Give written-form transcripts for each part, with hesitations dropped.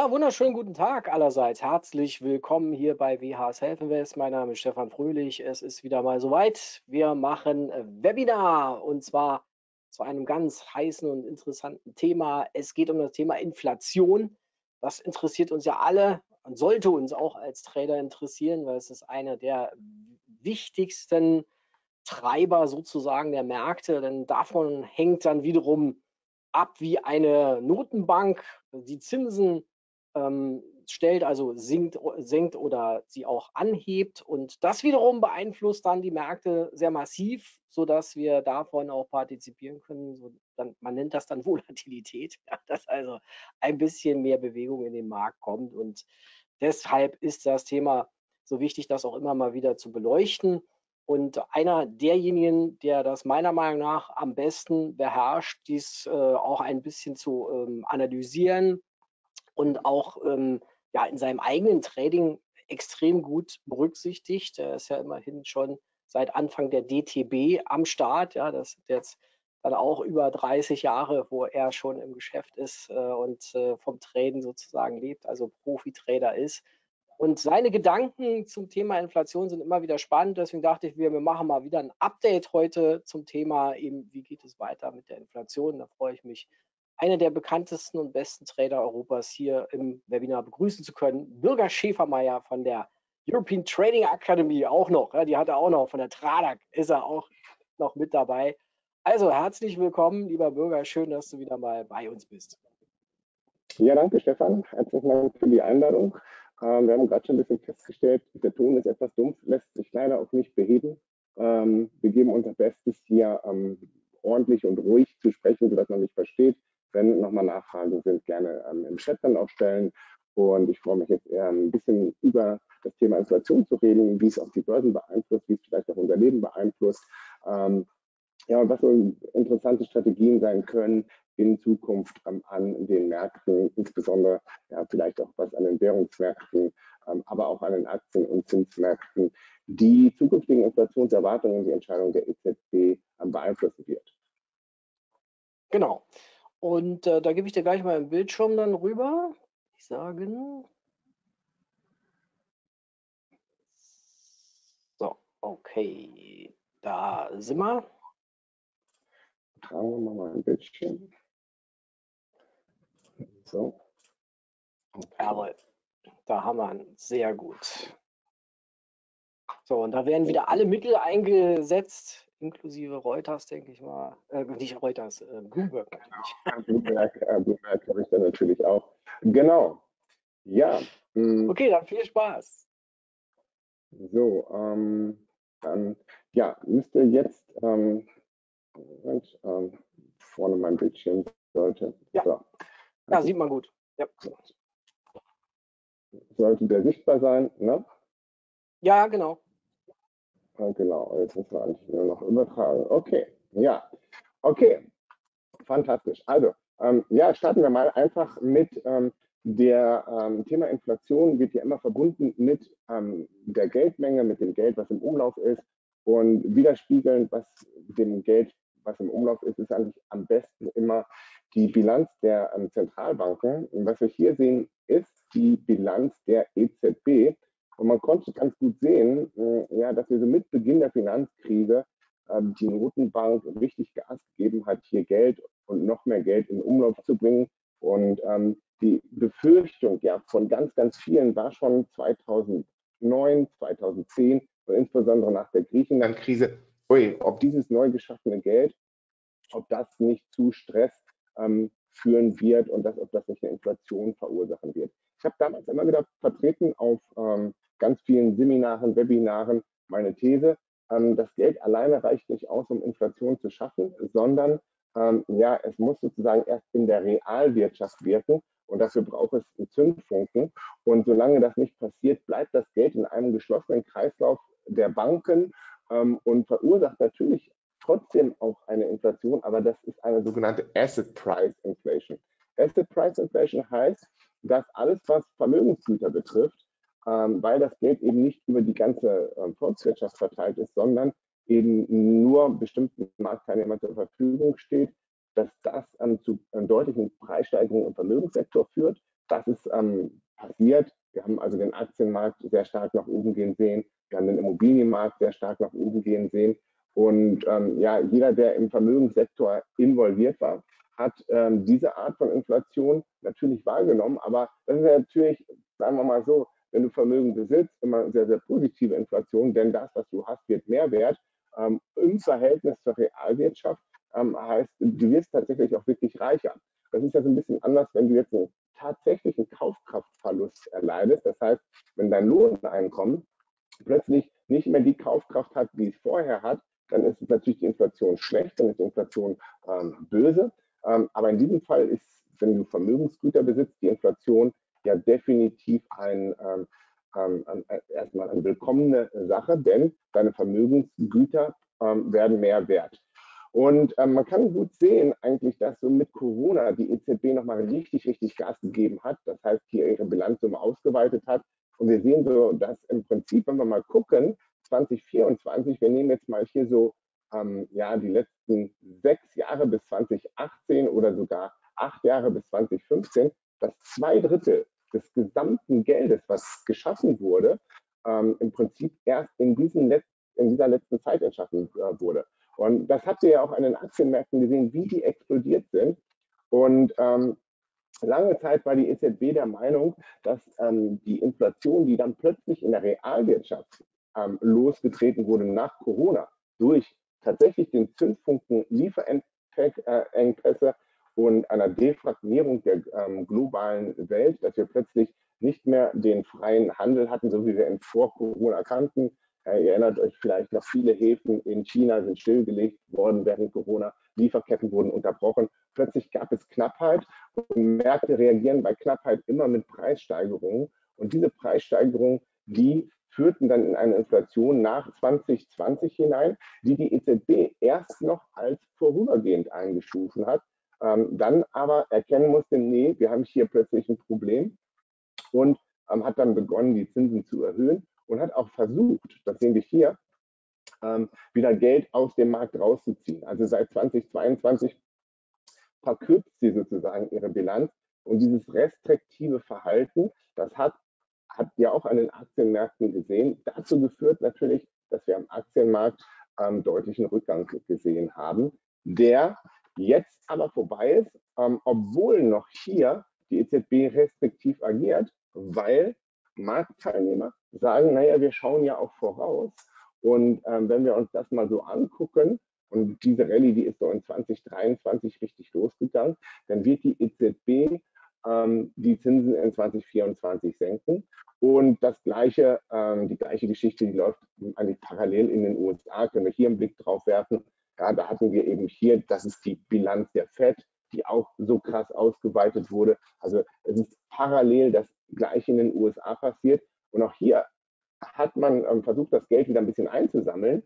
Ja, wunderschönen guten Tag allerseits. Herzlich willkommen hier bei WHs Helfenwest. Mein Name ist Stefan Fröhlich. Es ist wieder mal soweit. Wir machen Webinar und zwar zu einem ganz heißen und interessanten Thema. Es geht um das Thema Inflation. Das interessiert uns ja alle und sollte uns auch als Trader interessieren, weil es ist einer der wichtigsten Treiber sozusagen der Märkte, denn davon hängt dann wiederum ab, wie eine Notenbank die Zinsen stellt, also senkt oder sie auch anhebt. Und das wiederum beeinflusst dann die Märkte sehr massiv, sodass wir davon auch partizipieren können. Man nennt das dann Volatilität, ja, dass also ein bisschen mehr Bewegung in den Markt kommt. Und deshalb ist das Thema so wichtig, das auch immer mal wieder zu beleuchten. Und einer derjenigen, der das meiner Meinung nach am besten beherrscht, dies auch ein bisschen zu analysieren und auch ja, in seinem eigenen Trading extrem gut berücksichtigt. Er ist ja immerhin schon seit Anfang der DTB am Start. Ja, das sind jetzt dann auch über 30 Jahre, wo er schon im Geschäft ist und vom Traden sozusagen lebt, also Profi-Trader ist. Und seine Gedanken zum Thema Inflation sind immer wieder spannend. Deswegen dachte ich, wir machen mal wieder ein Update heute zum Thema eben, wie geht es weiter mit der Inflation. Da freue ich mich, einer der bekanntesten und besten Trader Europas hier im Webinar begrüßen zu können. Bürger Schäfermeier von der European Trading Academy auch noch. Ja, die hat er auch noch. Von der TRADAC ist er auch noch mit dabei. Also herzlich willkommen, lieber Bürger. Schön, dass du wieder mal bei uns bist. Ja, danke Stefan. Herzlichen Dank für die Einladung. Wir haben gerade schon ein bisschen festgestellt, der Ton ist etwas dumpf, lässt sich leider auch nicht beheben. Wir geben unser Bestes, hier ordentlich und ruhig zu sprechen, sodass man mich versteht. Wenn nochmal Nachfragen sind, gerne im Chat dann auch stellen. Und ich freue mich jetzt eher ein bisschen über das Thema Inflation zu reden, wie es auch die Börsen beeinflusst, wie es vielleicht auch unser Leben beeinflusst. Ja, und was so interessante Strategien sein können in Zukunft an den Märkten, insbesondere ja, vielleicht auch was an den Währungsmärkten, aber auch an den Aktien- und Zinsmärkten, die zukünftigen Inflationserwartungen und die Entscheidung der EZB beeinflussen wird. Genau. Und da gebe ich dir gleich mal im Bildschirm dann rüber. Ich sage, so, okay, da sind wir. Tragen wir mal ein Bildschirm. So. Okay. Jawohl, da haben wir ihn. Sehr gut. So, und da werden wieder alle Mittel eingesetzt, inklusive Reuters, denke ich mal. Nicht Reuters, Bloomberg natürlich. Bloomberg habe ich dann natürlich auch. Genau. Ja. Okay, dann viel Spaß. So, dann ja, müsste jetzt vorne mein Bildschirm sollte. Ja, So. ja, sieht man gut. Ja. Sollte der sichtbar sein, ne? Ja, genau. Genau, jetzt müssen wir eigentlich nur noch übertragen. Okay, ja, okay, fantastisch. Also, ja, starten wir mal einfach mit der Thema Inflation wird ja immer verbunden mit der Geldmenge, mit dem Geld, was im Umlauf ist, und widerspiegelnd, was dem Geld, was im Umlauf ist, ist eigentlich am besten immer die Bilanz der Zentralbanken. Und was wir hier sehen, ist die Bilanz der EZB. Und man konnte ganz gut sehen, ja, dass wir so mit Beginn der Finanzkrise die Notenbank richtig Gas gegeben hat, hier Geld und noch mehr Geld in Umlauf zu bringen. Und die Befürchtung ja von ganz, ganz vielen war schon 2009, 2010 und insbesondere nach der Griechenland-Krise, ob dieses neu geschaffene Geld, ob das nicht zu Stress führen wird und ob das nicht eine Inflation verursachen wird. Ich habe damals immer wieder vertreten auf ganz vielen Seminaren, Webinaren meine These, das Geld alleine reicht nicht aus, um Inflation zu schaffen, sondern ja, es muss sozusagen erst in der Realwirtschaft wirken und dafür braucht es einen Zündfunken. Und solange das nicht passiert, bleibt das Geld in einem geschlossenen Kreislauf der Banken und verursacht natürlich trotzdem auch eine Inflation, aber das ist eine sogenannte Asset Price Inflation. Asset Price Inflation heißt, dass alles, was Vermögensgüter betrifft, weil das Geld eben nicht über die ganze Volkswirtschaft verteilt ist, sondern eben nur bestimmten Marktteilnehmern zur Verfügung steht, dass das zu deutlichen Preissteigerungen im Vermögenssektor führt. Das ist passiert. Wir haben also den Aktienmarkt sehr stark nach oben gehen sehen. Wir haben den Immobilienmarkt sehr stark nach oben gehen sehen. Und ja, jeder, der im Vermögenssektor involviert war, hat diese Art von Inflation natürlich wahrgenommen. Aber das ist natürlich, sagen wir mal so, wenn du Vermögen besitzt, immer sehr, sehr positive Inflation, denn das, was du hast, wird mehr wert. Im Verhältnis zur Realwirtschaft heißt, du wirst tatsächlich auch wirklich reicher. Das ist ja so ein bisschen anders, wenn du jetzt einen tatsächlichen Kaufkraftverlust erleidest. Das heißt, wenn dein Lohneinkommen plötzlich nicht mehr die Kaufkraft hat, die es vorher hat, dann ist natürlich die Inflation schlecht, dann ist die Inflation böse. Aber in diesem Fall ist, wenn du Vermögensgüter besitzt, die Inflation ja definitiv erstmal eine willkommene Sache, denn deine Vermögensgüter werden mehr wert. Und man kann gut sehen eigentlich, dass so mit Corona die EZB nochmal richtig, richtig Gas gegeben hat. Das heißt, hier ihre Bilanzsumme ausgeweitet hat. Und wir sehen so, dass im Prinzip, wenn wir mal gucken, 2024, wir nehmen jetzt mal hier so ja, die letzten 6 Jahre bis 2018 oder sogar 8 Jahre bis 2015, dass 2/3 des gesamten Geldes, was geschaffen wurde, im Prinzip erst in dieser letzten Zeit erschaffen wurde. Und das habt ihr ja auch an den Aktienmärkten gesehen, wie die explodiert sind. Und lange Zeit war die EZB der Meinung, dass die Inflation, die dann plötzlich in der Realwirtschaft losgetreten wurde nach Corona, durch tatsächlich den Zündfunken Lieferengpässe und einer Deflationierung der globalen Welt, dass wir plötzlich nicht mehr den freien Handel hatten, so wie wir ihn vor Corona kannten. Ihr erinnert euch vielleicht noch, viele Häfen in China sind stillgelegt worden während Corona, Lieferketten wurden unterbrochen. Plötzlich gab es Knappheit und Märkte reagieren bei Knappheit immer mit Preissteigerungen. Und diese Preissteigerungen, die führten dann in eine Inflation nach 2020 hinein, die die EZB erst noch als vorübergehend eingestuft hat, dann aber erkennen musste, nee, wir haben hier plötzlich ein Problem und hat dann begonnen, die Zinsen zu erhöhen und hat auch versucht, das sehen wir hier, wieder Geld aus dem Markt rauszuziehen. Also seit 2022 verkürzt sie sozusagen ihre Bilanz und dieses restriktive Verhalten, das hat ja auch an den Aktienmärkten gesehen, dazu geführt natürlich, dass wir am Aktienmarkt deutlichen Rückgang gesehen haben, der jetzt aber vorbei ist, obwohl noch hier die EZB restriktiv agiert, weil Marktteilnehmer sagen, naja, wir schauen ja auch voraus. Und wenn wir uns das mal so angucken, und diese Rallye, die ist so in 2023 richtig losgegangen, dann wird die EZB die Zinsen in 2024 senken. Und die gleiche Geschichte, die läuft eigentlich parallel in den USA, können wir hier einen Blick drauf werfen. Ja, da hatten wir eben hier, das ist die Bilanz der FED, die auch so krass ausgeweitet wurde. Also es ist parallel das Gleiche in den USA passiert. Und auch hier hat man versucht, das Geld wieder ein bisschen einzusammeln.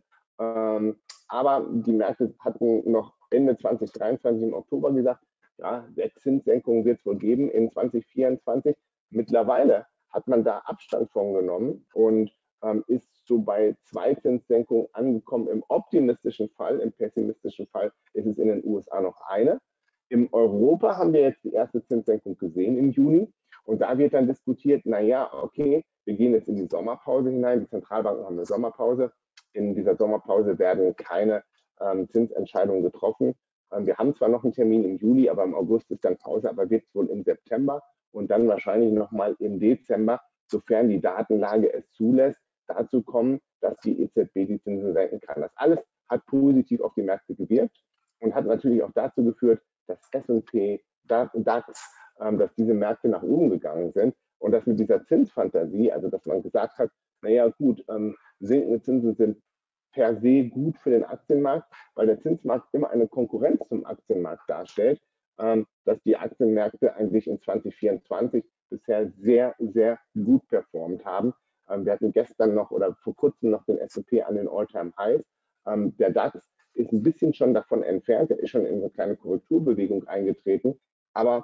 Aber die Märkte hatten noch Ende 2023 im Oktober gesagt, ja, 6 Zinssenkungen wird es wohl geben in 2024. Mittlerweile hat man da Abstand von genommen und ist so bei 2 Zinssenkungen angekommen im optimistischen Fall. Im pessimistischen Fall ist es in den USA noch eine. In Europa haben wir jetzt die erste Zinssenkung gesehen im Juni. Und da wird dann diskutiert, naja, okay, wir gehen jetzt in die Sommerpause hinein. Die Zentralbanken haben eine Sommerpause. In dieser Sommerpause werden keine Zinsentscheidungen getroffen. Wir haben zwar noch einen Termin im Juli, aber im August ist dann Pause, aber wird es wohl im September und dann wahrscheinlich nochmal im Dezember, sofern die Datenlage es zulässt, dazu kommen, dass die EZB die Zinsen senken kann. Das alles hat positiv auf die Märkte gewirkt und hat natürlich auch dazu geführt, dass S&P, DAX, dass diese Märkte nach oben gegangen sind und dass mit dieser Zinsfantasie, also dass man gesagt hat, naja gut, sinkende Zinsen sind per se gut für den Aktienmarkt, weil der Zinsmarkt immer eine Konkurrenz zum Aktienmarkt darstellt, dass die Aktienmärkte eigentlich in 2024 bisher sehr, sehr gut performt haben. Wir hatten gestern noch oder vor kurzem noch den S&P an den All-Time-Highs. Der DAX ist ein bisschen schon davon entfernt, der ist schon in eine kleine Korrekturbewegung eingetreten, aber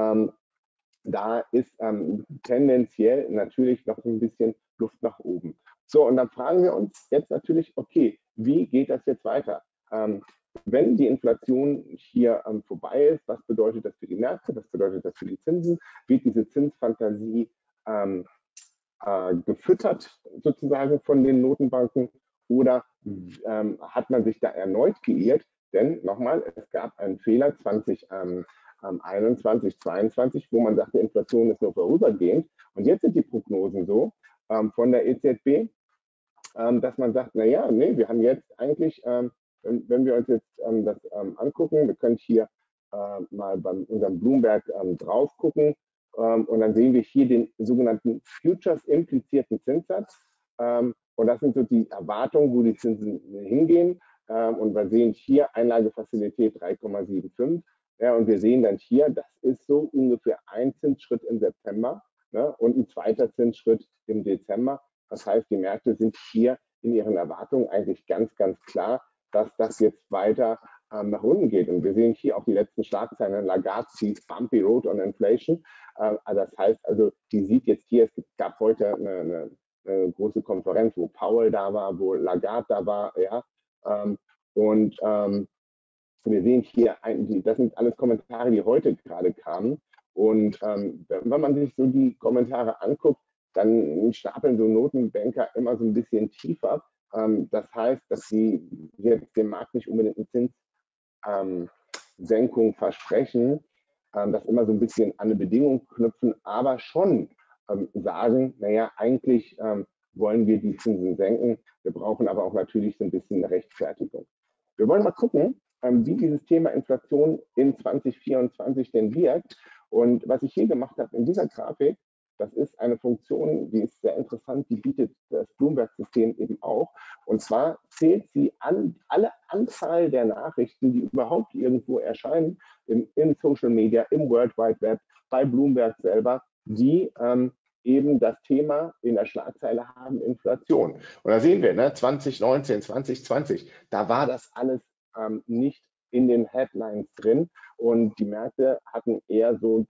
da ist tendenziell natürlich noch ein bisschen Luft nach oben. So, und dann fragen wir uns jetzt natürlich, okay, wie geht das jetzt weiter? Wenn wenn die Inflation hier vorbei ist, was bedeutet das für die Märkte, was bedeutet das für die Zinsen, wird diese Zinsfantasie gefüttert sozusagen von den Notenbanken oder hat man sich da erneut geirrt? Denn nochmal, es gab einen Fehler 2021, 2022, wo man sagte, Inflation ist nur vorübergehend. Und jetzt sind die Prognosen so von der EZB, dass man sagt, naja, nee, wir haben jetzt eigentlich, wenn wir uns jetzt das angucken, wir können hier mal bei unserem Bloomberg drauf gucken und dann sehen wir hier den sogenannten Futures implizierten Zinssatz und das sind so die Erwartungen, wo die Zinsen hingehen und wir sehen hier Einlagefazilität 3,75 und wir sehen dann hier, das ist so ungefähr ein Zinsschritt im September, ne, und ein zweiter Zinsschritt im Dezember. Das heißt, die Märkte sind hier in ihren Erwartungen eigentlich ganz, ganz klar, dass das jetzt weiter nach unten geht. Und wir sehen hier auch die letzten Schlagzeilen. Lagarde sees bumpy road on inflation. Das heißt also, die sieht jetzt hier, es gab heute eine große Konferenz, wo Powell da war, wo Lagarde da war, ja. Wir sehen hier, das sind alles Kommentare, die heute gerade kamen. Und wenn man sich so die Kommentare anguckt, dann stapeln so Notenbanker immer so ein bisschen tiefer. Das heißt, dass sie jetzt dem Markt nicht unbedingt eine Zinssenkung versprechen, das immer so ein bisschen an eine Bedingung knüpfen, aber schon sagen, naja, eigentlich wollen wir die Zinsen senken. Wir brauchen aber auch natürlich so ein bisschen eine Rechtfertigung. Wir wollen mal gucken, wie dieses Thema Inflation in 2024 denn wirkt. Und was ich hier gemacht habe in dieser Grafik, das ist eine Funktion, die ist sehr interessant, die bietet das Bloomberg-System eben auch. Und zwar zählt sie an alle Anzahl der Nachrichten, die überhaupt irgendwo erscheinen, in Social Media, im World Wide Web, bei Bloomberg selber, die eben das Thema in der Schlagzeile haben, Inflation. Und da sehen wir, ne, 2019, 2020, da war das alles nicht in den Headlines drin und die Märkte hatten eher so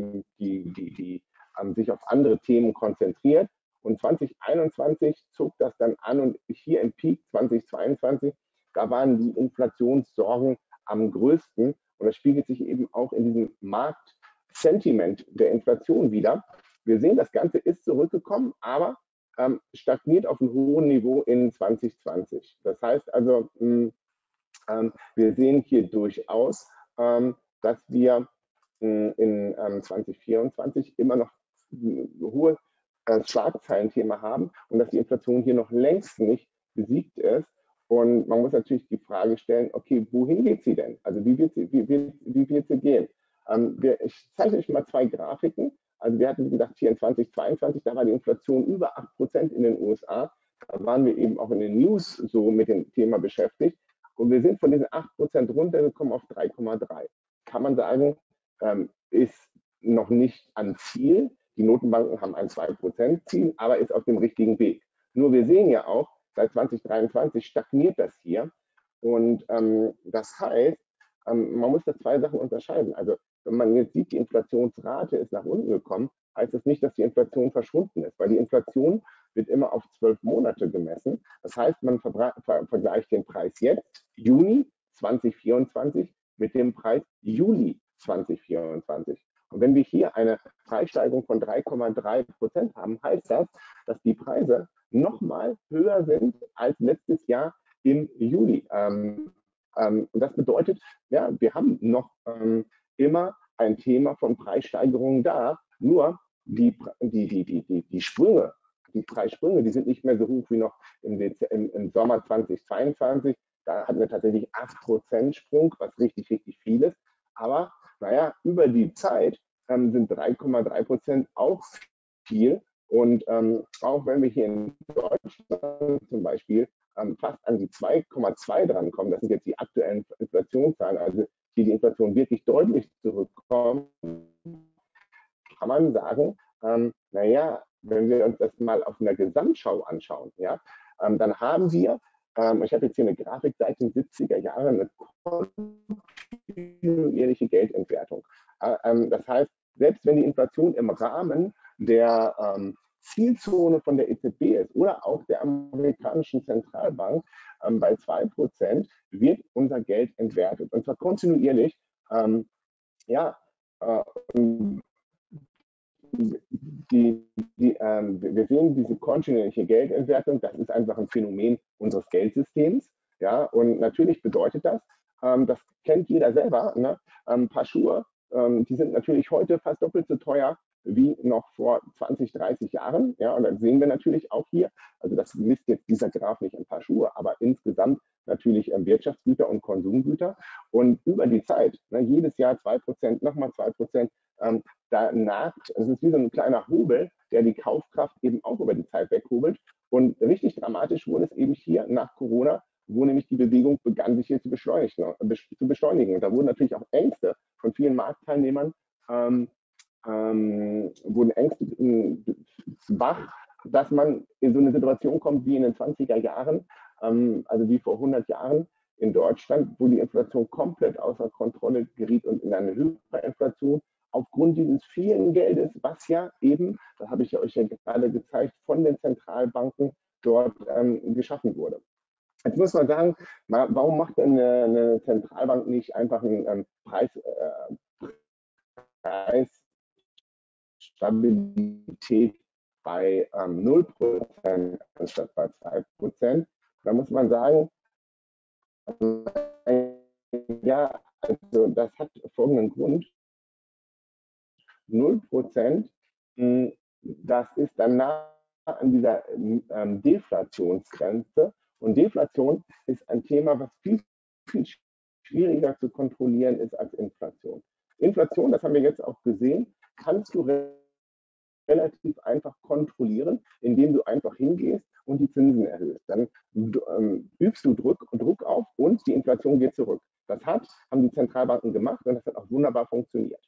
sich auf andere Themen konzentriert. Und 2021 zog das dann an und hier im Peak 2022, da waren die Inflationssorgen am größten. Und das spiegelt sich eben auch in diesem Marktsentiment der Inflation wieder. Wir sehen, das Ganze ist zurückgekommen, aber stagniert auf einem hohen Niveau in 2020. Das heißt also, wir sehen hier durchaus, dass wir in 2024 immer noch hohe Schlagzeilenthema haben und dass die Inflation hier noch längst nicht besiegt ist. Und man muss natürlich die Frage stellen, okay, wohin geht sie denn? Also wie wird sie gehen? Ich zeige euch mal zwei Grafiken. Also wir hatten, wie gesagt, hier in 2022, da war die Inflation über 8% in den USA. Da waren wir eben auch in den News so mit dem Thema beschäftigt. Und wir sind von diesen 8% runtergekommen auf 3,3. Kann man sagen, ist noch nicht am Ziel. Die Notenbanken haben ein 2%-Ziel, aber ist auf dem richtigen Weg. Nur wir sehen ja auch, seit 2023 stagniert das hier. Und das heißt, man muss da zwei Sachen unterscheiden. Also wenn man jetzt sieht, die Inflationsrate ist nach unten gekommen, heißt das nicht, dass die Inflation verschwunden ist, weil die Inflation wird immer auf 12 Monate gemessen. Das heißt, man vergleicht den Preis jetzt, Juni 2024, mit dem Preis Juli 2024. Und wenn wir hier eine Preissteigerung von 3,3% haben, heißt das, dass die Preise nochmal höher sind als letztes Jahr im Juli. Und das bedeutet, ja, wir haben noch immer ein Thema von Preissteigerungen da, nur die Sprünge, die Preissprünge, die sind nicht mehr so hoch wie noch im Sommer 2022. Da hatten wir tatsächlich 8% Sprung, was richtig, richtig viel ist. Aber naja, über die Zeit sind 3,3% auch viel. Und auch wenn wir hier in Deutschland zum Beispiel fast an die 2,2 drankommen, das sind jetzt die aktuellen Inflationszahlen, also hier die Inflation wirklich deutlich zurückkommt, kann man sagen, naja, wenn wir uns das mal auf einer Gesamtschau anschauen, ja, dann haben wir, ich habe jetzt hier eine Grafik seit den 70er Jahren, eine kontinuierliche Geldentwertung. Das heißt, selbst wenn die Inflation im Rahmen der Zielzone von der EZB ist oder auch der amerikanischen Zentralbank, bei 2% wird unser Geld entwertet. Und zwar kontinuierlich. Ja, äh, wir sehen diese kontinuierliche Geldentwertung, das ist einfach ein Phänomen unseres Geldsystems. Ja, und natürlich bedeutet das, das kennt jeder selber, ne? Ein paar Schuhe, die sind natürlich heute fast doppelt so teuer wie noch vor 20, 30 Jahren. Ja, und dann sehen wir natürlich auch hier, also das misst jetzt dieser Graph nicht ein paar Schuhe, aber insgesamt natürlich Wirtschaftsgüter und Konsumgüter. Und über die Zeit, ne, jedes Jahr 2%, nochmal 2%, danach, es ist wie so ein kleiner Hobel, der die Kaufkraft eben auch über die Zeit weghobelt. Und richtig dramatisch wurde es eben hier nach Corona, wo nämlich die Bewegung begann, sich hier zu beschleunigen. Und da wurden natürlich auch Ängste von vielen Marktteilnehmern, wurden Ängste wach, dass man in so eine Situation kommt wie in den 20er Jahren, also wie vor 100 Jahren in Deutschland, wo die Inflation komplett außer Kontrolle geriet und in eine Hyperinflation aufgrund dieses vielen Geldes, was ja eben, das habe ich euch ja gerade gezeigt, von den Zentralbanken dort geschaffen wurde. Jetzt muss man sagen, warum macht denn eine Zentralbank nicht einfach einen Preisstabilität bei 0% anstatt bei 2%? Da muss man sagen, ja, also das hat folgenden Grund. 0%, das ist dann nah an dieser Deflationsgrenze. Und Deflation ist ein Thema, was viel, viel schwieriger zu kontrollieren ist als Inflation. Inflation, das haben wir jetzt auch gesehen, kannst du relativ einfach kontrollieren, indem du einfach hingehst und die Zinsen erhöhst. Dann übst du Druck auf und die Inflation geht zurück. Haben die Zentralbanken gemacht und das hat auch wunderbar funktioniert.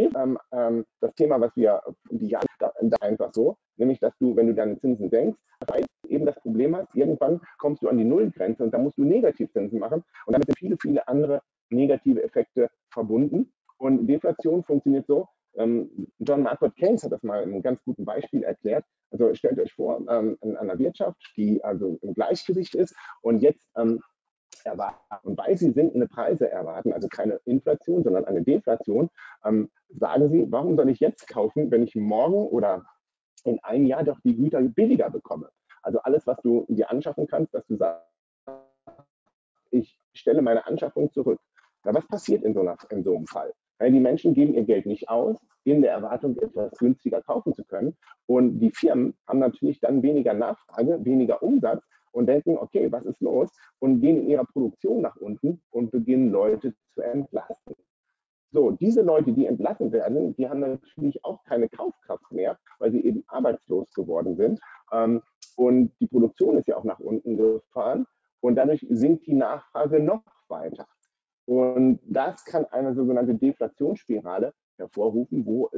Das Thema, was wir die Jahre einfach so, nämlich dass du, wenn du deine Zinsen senkst, eben das Problem hast, irgendwann kommst du an die Nullgrenze und da musst du Negativzinsen machen und damit sind viele, viele andere negative Effekte verbunden. Und Deflation funktioniert so, John Maynard Keynes hat das mal in einem ganz guten Beispiel erklärt. Also stellt euch vor, in einer Wirtschaft, die also im Gleichgewicht ist und jetzt erwarten, und weil sie sinkende Preise erwarten, also keine Inflation, sondern eine Deflation, sagen sie, warum soll ich jetzt kaufen, wenn ich morgen oder in einem Jahr doch die Güter billiger bekomme? Also alles, was du dir anschaffen kannst, dass du sagst, ich stelle meine Anschaffung zurück. Na, was passiert in so einem Fall? Weil die Menschen geben ihr Geld nicht aus, in der Erwartung, etwas günstiger kaufen zu können. Und die Firmen haben natürlich dann weniger Nachfrage, weniger Umsatz und denken, okay, was ist los? Und gehen in ihrer Produktion nach unten und beginnen Leute zu entlassen. So, diese Leute, die entlassen werden, die haben natürlich auch keine Kaufkraft mehr, weil sie eben arbeitslos geworden sind. Und die Produktion ist ja auch nach unten gefahren und dadurch sinkt die Nachfrage noch weiter. Und das kann eine sogenannte Deflationsspirale hervorrufen, wo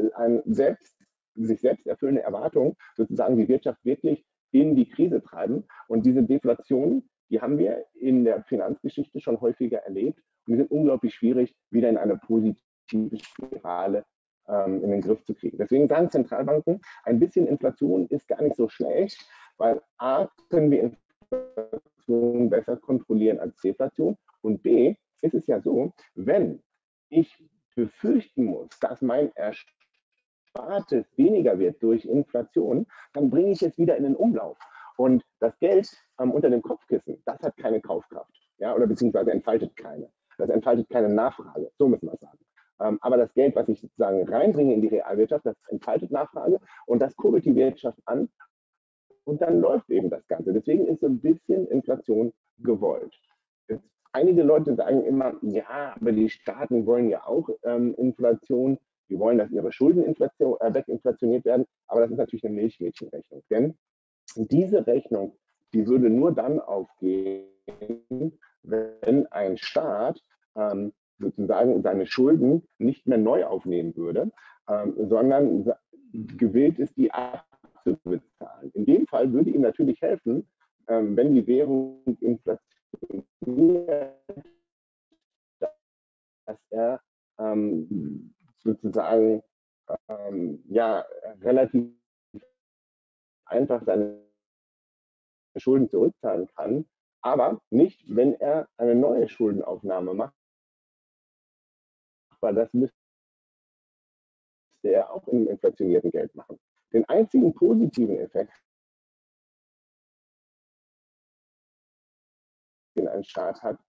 sich selbst erfüllende Erwartungen sozusagen die Wirtschaft wirklich in die Krise treiben. Und diese Deflationen, die haben wir in der Finanzgeschichte schon häufiger erlebt. Und die sind unglaublich schwierig, wieder in eine positive Spirale in den Griff zu kriegen. Deswegen sagen Zentralbanken, ein bisschen Inflation ist gar nicht so schlecht, weil A, können wir Inflation besser kontrollieren als Deflation und B, ist es ja so, wenn ich befürchten muss, dass mein Erspartes weniger wird durch Inflation, dann bringe ich es wieder in den Umlauf. Und das Geld unter dem Kopfkissen, das hat keine Kaufkraft, ja, oder beziehungsweise entfaltet keine. Das entfaltet keine Nachfrage, so muss man sagen. Aber das Geld, was ich sozusagen reinbringe in die Realwirtschaft, das entfaltet Nachfrage und das kurbelt die Wirtschaft an und dann läuft eben das Ganze. Deswegen ist so ein bisschen Inflation gewollt. Jetzt, einige Leute sagen immer, ja, aber die Staaten wollen ja auch Inflation. Die wollen, dass ihre Schulden weginflationiert werden. Aber das ist natürlich eine Milchmädchenrechnung. Denn diese Rechnung, die würde nur dann aufgehen, wenn ein Staat sozusagen seine Schulden nicht mehr neu aufnehmen würde, sondern gewillt ist, die abzubezahlen. In dem Fall würde ihm natürlich helfen, wenn die Währung inflationiert, dass er sozusagen ja, relativ einfach seine Schulden zurückzahlen kann, aber nicht, wenn er eine neue Schuldenaufnahme macht, weil das müsste er auch im inflationierten Geld machen. Den einzigen positiven Effekt, den ein Staat hat,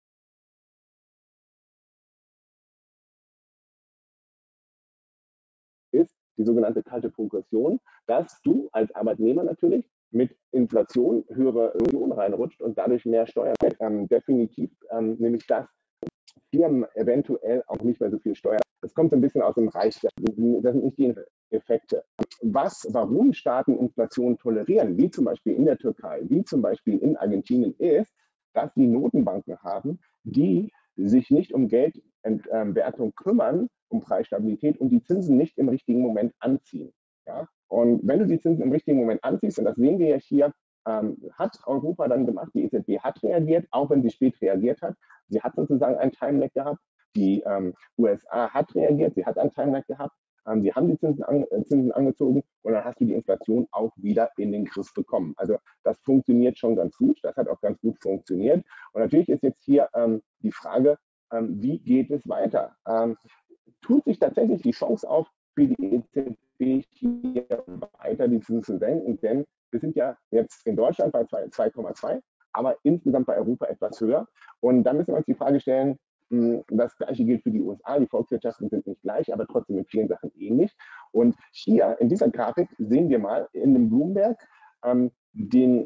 ist die sogenannte kalte Progression, dass du als Arbeitnehmer natürlich mit Inflation höhere Löhne reinrutscht und dadurch mehr Steuern. Definitiv nämlich das Firmen eventuell auch nicht mehr so viel Steuern. Das kommt so ein bisschen aus dem Reich. Das sind nicht die Effekte. Warum Staaten Inflation tolerieren, wie zum Beispiel in der Türkei, wie zum Beispiel in Argentinien, ist, dass sie Notenbanken haben, die sich nicht um Geldentwertung kümmern, um Preisstabilität und die Zinsen nicht im richtigen Moment anziehen. Ja? Und wenn du die Zinsen im richtigen Moment anziehst, und das sehen wir ja hier, hat Europa dann gemacht, die EZB hat reagiert, auch wenn sie spät reagiert hat. Sie hat sozusagen einen Time-Lag gehabt. Die USA hat reagiert, sie hat einen Time-Lag gehabt. Sie haben die Zinsen angezogen und dann hast du die Inflation auch wieder in den Griff bekommen. Also das funktioniert schon ganz gut, das hat auch ganz gut funktioniert. Und natürlich ist jetzt hier die Frage, wie geht es weiter? Tut sich tatsächlich die Chance auf, für die EZB hier weiter die Zinsen zu senken? Denn wir sind ja jetzt in Deutschland bei 2,2, aber insgesamt bei Europa etwas höher. Und dann müssen wir uns die Frage stellen, das Gleiche gilt für die USA. Die Volkswirtschaften sind nicht gleich, aber trotzdem in vielen Sachen ähnlich. Und hier in dieser Grafik sehen wir mal in dem Bloomberg den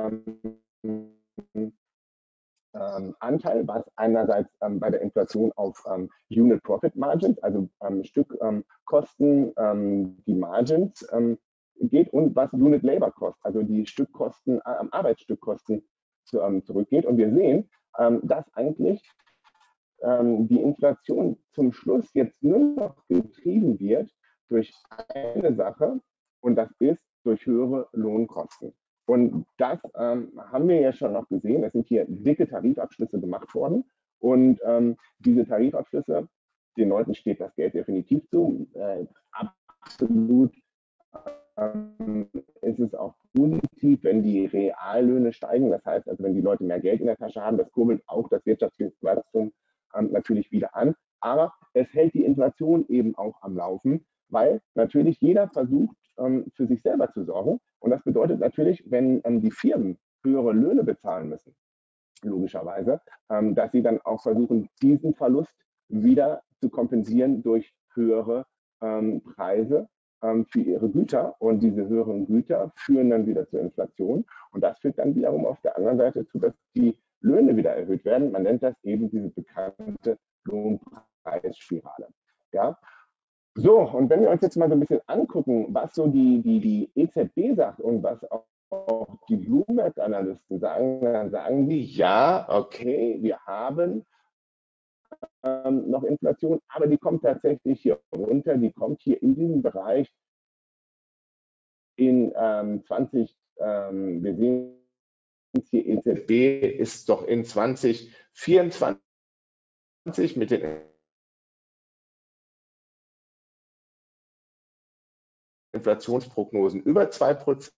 Anteil, was einerseits bei der Inflation auf Unit Profit Margins, also Stückkosten, die Margins geht und was Unit Labor Cost, also die Stückkosten, Arbeitsstückkosten zurückgeht. Und wir sehen, dass eigentlich die Inflation zum Schluss jetzt nur noch getrieben wird durch eine Sache und das ist durch höhere Lohnkosten. Und das haben wir ja schon noch gesehen. Es sind hier dicke Tarifabschlüsse gemacht worden und diese Tarifabschlüsse, den Leuten steht das Geld definitiv zu. Absolut ist es auch positiv, wenn die Reallöhne steigen. Das heißt, also wenn die Leute mehr Geld in der Tasche haben, das kurbelt auch das Wirtschaftswachstum natürlich wieder an. Aber es hält die Inflation eben auch am Laufen, weil natürlich jeder versucht, für sich selber zu sorgen. Und das bedeutet natürlich, wenn die Firmen höhere Löhne bezahlen müssen, logischerweise, dass sie dann auch versuchen, diesen Verlust wieder zu kompensieren durch höhere Preise für ihre Güter. Und diese höheren Güter führen dann wieder zur Inflation. Und das führt dann wiederum auf der anderen Seite zu, dass die Löhne wieder erhöht werden. Man nennt das eben diese bekannte Lohnpreisspirale. Ja? So, und wenn wir uns jetzt mal so ein bisschen angucken, was so die EZB sagt und was auch die Bloomberg-Analysten sagen, dann sagen die, ja, okay, wir haben noch Inflation, aber die kommt tatsächlich hier runter, die kommt hier in diesem Bereich in 20, wir sehen hier, EZB ist doch in 2024 mit den Inflationsprognosen über 2%,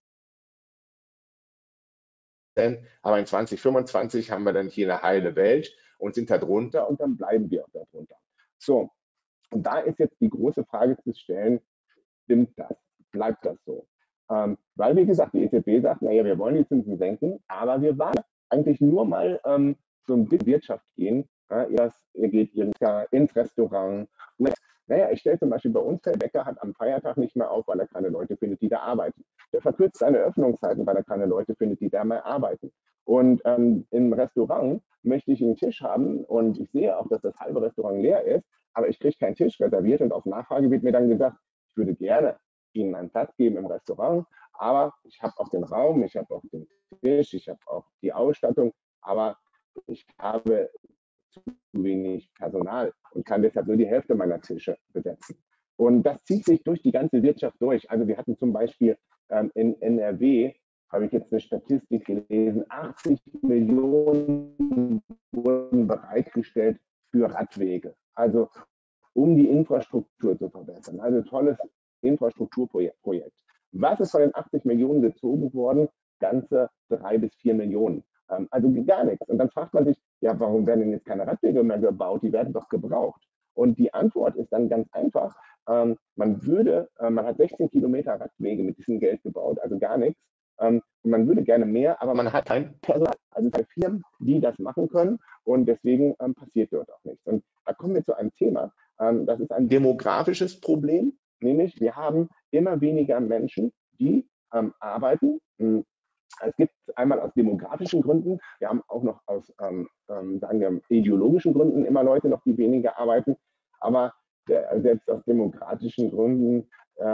aber in 2025 haben wir dann hier eine heile Welt und sind da drunter und dann bleiben wir auch da drunter. So, und da ist jetzt die große Frage zu stellen, stimmt das? Bleibt das so? Weil, wie gesagt, die EZB sagt, naja, wir wollen die Zinsen senken, aber wir wollen eigentlich nur mal so ein bisschen Wirtschaft gehen. Ihr geht ins Restaurant. Naja, ich stelle zum Beispiel bei uns, der Bäcker hat am Feiertag nicht mehr auf, weil er keine Leute findet, die da arbeiten. Der verkürzt seine Öffnungszeiten, weil er keine Leute findet, die da mehr arbeiten. Und im Restaurant möchte ich einen Tisch haben und ich sehe auch, dass das halbe Restaurant leer ist, aber ich kriege keinen Tisch reserviert und auf Nachfrage wird mir dann gesagt, ich würde gerne Ihnen einen Platz geben im Restaurant, aber ich habe auch den Raum, ich habe auch den Tisch, ich habe auch die Ausstattung, aber ich habe zu wenig Personal und kann deshalb nur die Hälfte meiner Tische besetzen. Und das zieht sich durch die ganze Wirtschaft durch. Also wir hatten zum Beispiel in NRW, habe ich jetzt eine Statistik gelesen, 80 Millionen wurden bereitgestellt für Radwege, also um die Infrastruktur zu verbessern. Also tolles Infrastrukturprojekt. Was ist von den 80 Millionen gezogen worden? Ganze 3 bis 4 Millionen. Also gar nichts. Und dann fragt man sich, ja, warum werden denn jetzt keine Radwege mehr gebaut? Die werden doch gebraucht. Und die Antwort ist dann ganz einfach. Man hat 16 Kilometer Radwege mit diesem Geld gebaut, also gar nichts. Man würde gerne mehr, aber man hat kein Personal, also keine Firmen, die das machen können. Und deswegen passiert dort auch nichts. Und da kommen wir zu einem Thema. Das ist ein demografisches Problem, nämlich wir haben immer weniger Menschen, die arbeiten. Es gibt einmal aus demografischen Gründen, wir haben auch noch aus sagen wir, ideologischen Gründen immer Leute noch, die weniger arbeiten, aber selbst aus demokratischen Gründen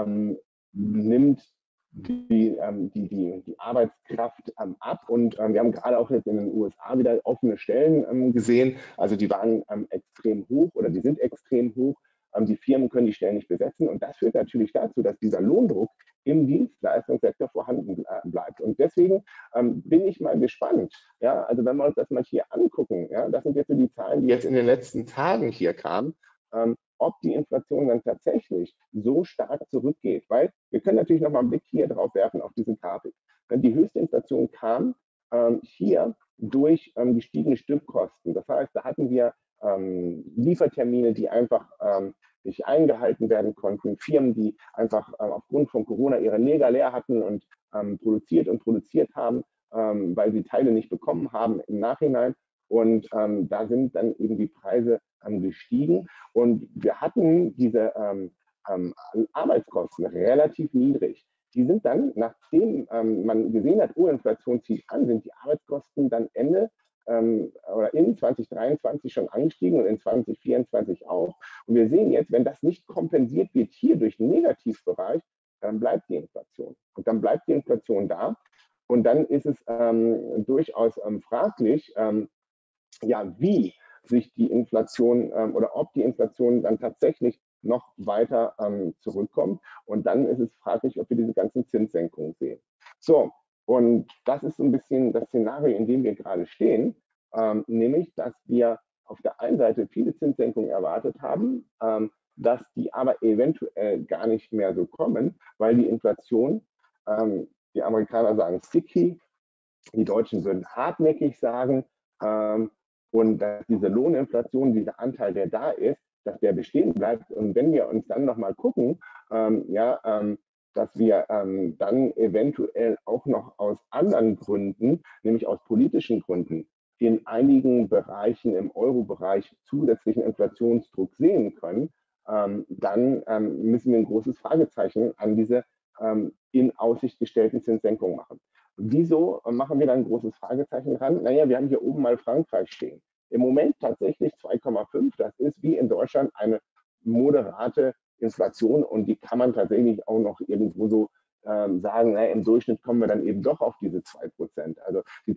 nimmt die Arbeitskraft ab und wir haben gerade auch jetzt in den USA wieder offene Stellen gesehen, also die waren extrem hoch oder die sind extrem hoch. Die Firmen können die Stellen nicht besetzen und das führt natürlich dazu, dass dieser Lohndruck im Dienstleistungssektor vorhanden bleibt. Und deswegen bin ich mal gespannt. Ja, also wenn wir uns das mal hier angucken, ja, das sind jetzt so die Zahlen, die jetzt in den letzten Tagen hier kamen, ob die Inflation dann tatsächlich so stark zurückgeht. Weil wir können natürlich noch mal einen Blick hier drauf werfen auf diese Grafik. Die höchste Inflation kam hier durch gestiegene Stückkosten. Das heißt, da hatten wir Liefertermine, die einfach nicht eingehalten werden konnten, Firmen, die einfach aufgrund von Corona ihre Lager leer hatten und produziert haben, weil sie Teile nicht bekommen haben im Nachhinein. Und da sind dann eben die Preise gestiegen. Und wir hatten diese Arbeitskosten relativ niedrig. Die sind dann, nachdem man gesehen hat, oh, Inflation zieht an, sind die Arbeitskosten dann Ende oder in 2023 schon angestiegen und in 2024 auch. Und wir sehen jetzt, wenn das nicht kompensiert wird hier durch den Negativbereich, dann bleibt die Inflation. Und dann bleibt die Inflation da. Und dann ist es durchaus fraglich, ja, wie sich die Inflation oder ob die Inflation dann tatsächlich noch weiter zurückkommt. Und dann ist es fraglich, ob wir diese ganzen Zinssenkungen sehen. So, und das ist so ein bisschen das Szenario, in dem wir gerade stehen, nämlich, dass wir auf der einen Seite viele Zinssenkungen erwartet haben, dass die aber eventuell gar nicht mehr so kommen, weil die Inflation, die Amerikaner sagen sticky, die Deutschen würden hartnäckig sagen, und dass diese Lohninflation, dieser Anteil, der da ist, dass der bestehen bleibt. Und wenn wir uns dann nochmal gucken, dass wir dann eventuell auch noch aus anderen Gründen, nämlich aus politischen Gründen, in einigen Bereichen im Euro-Bereich zusätzlichen Inflationsdruck sehen können, dann müssen wir ein großes Fragezeichen an diese in Aussicht gestellten Zinssenkungen machen. Wieso machen wir da ein großes Fragezeichen ran? Naja, wir haben hier oben mal Frankreich stehen. Im Moment tatsächlich 2,5. Das ist wie in Deutschland eine moderate Inflation und die kann man tatsächlich auch noch irgendwo so sagen, naja, im Durchschnitt kommen wir dann eben doch auf diese 2%. Also die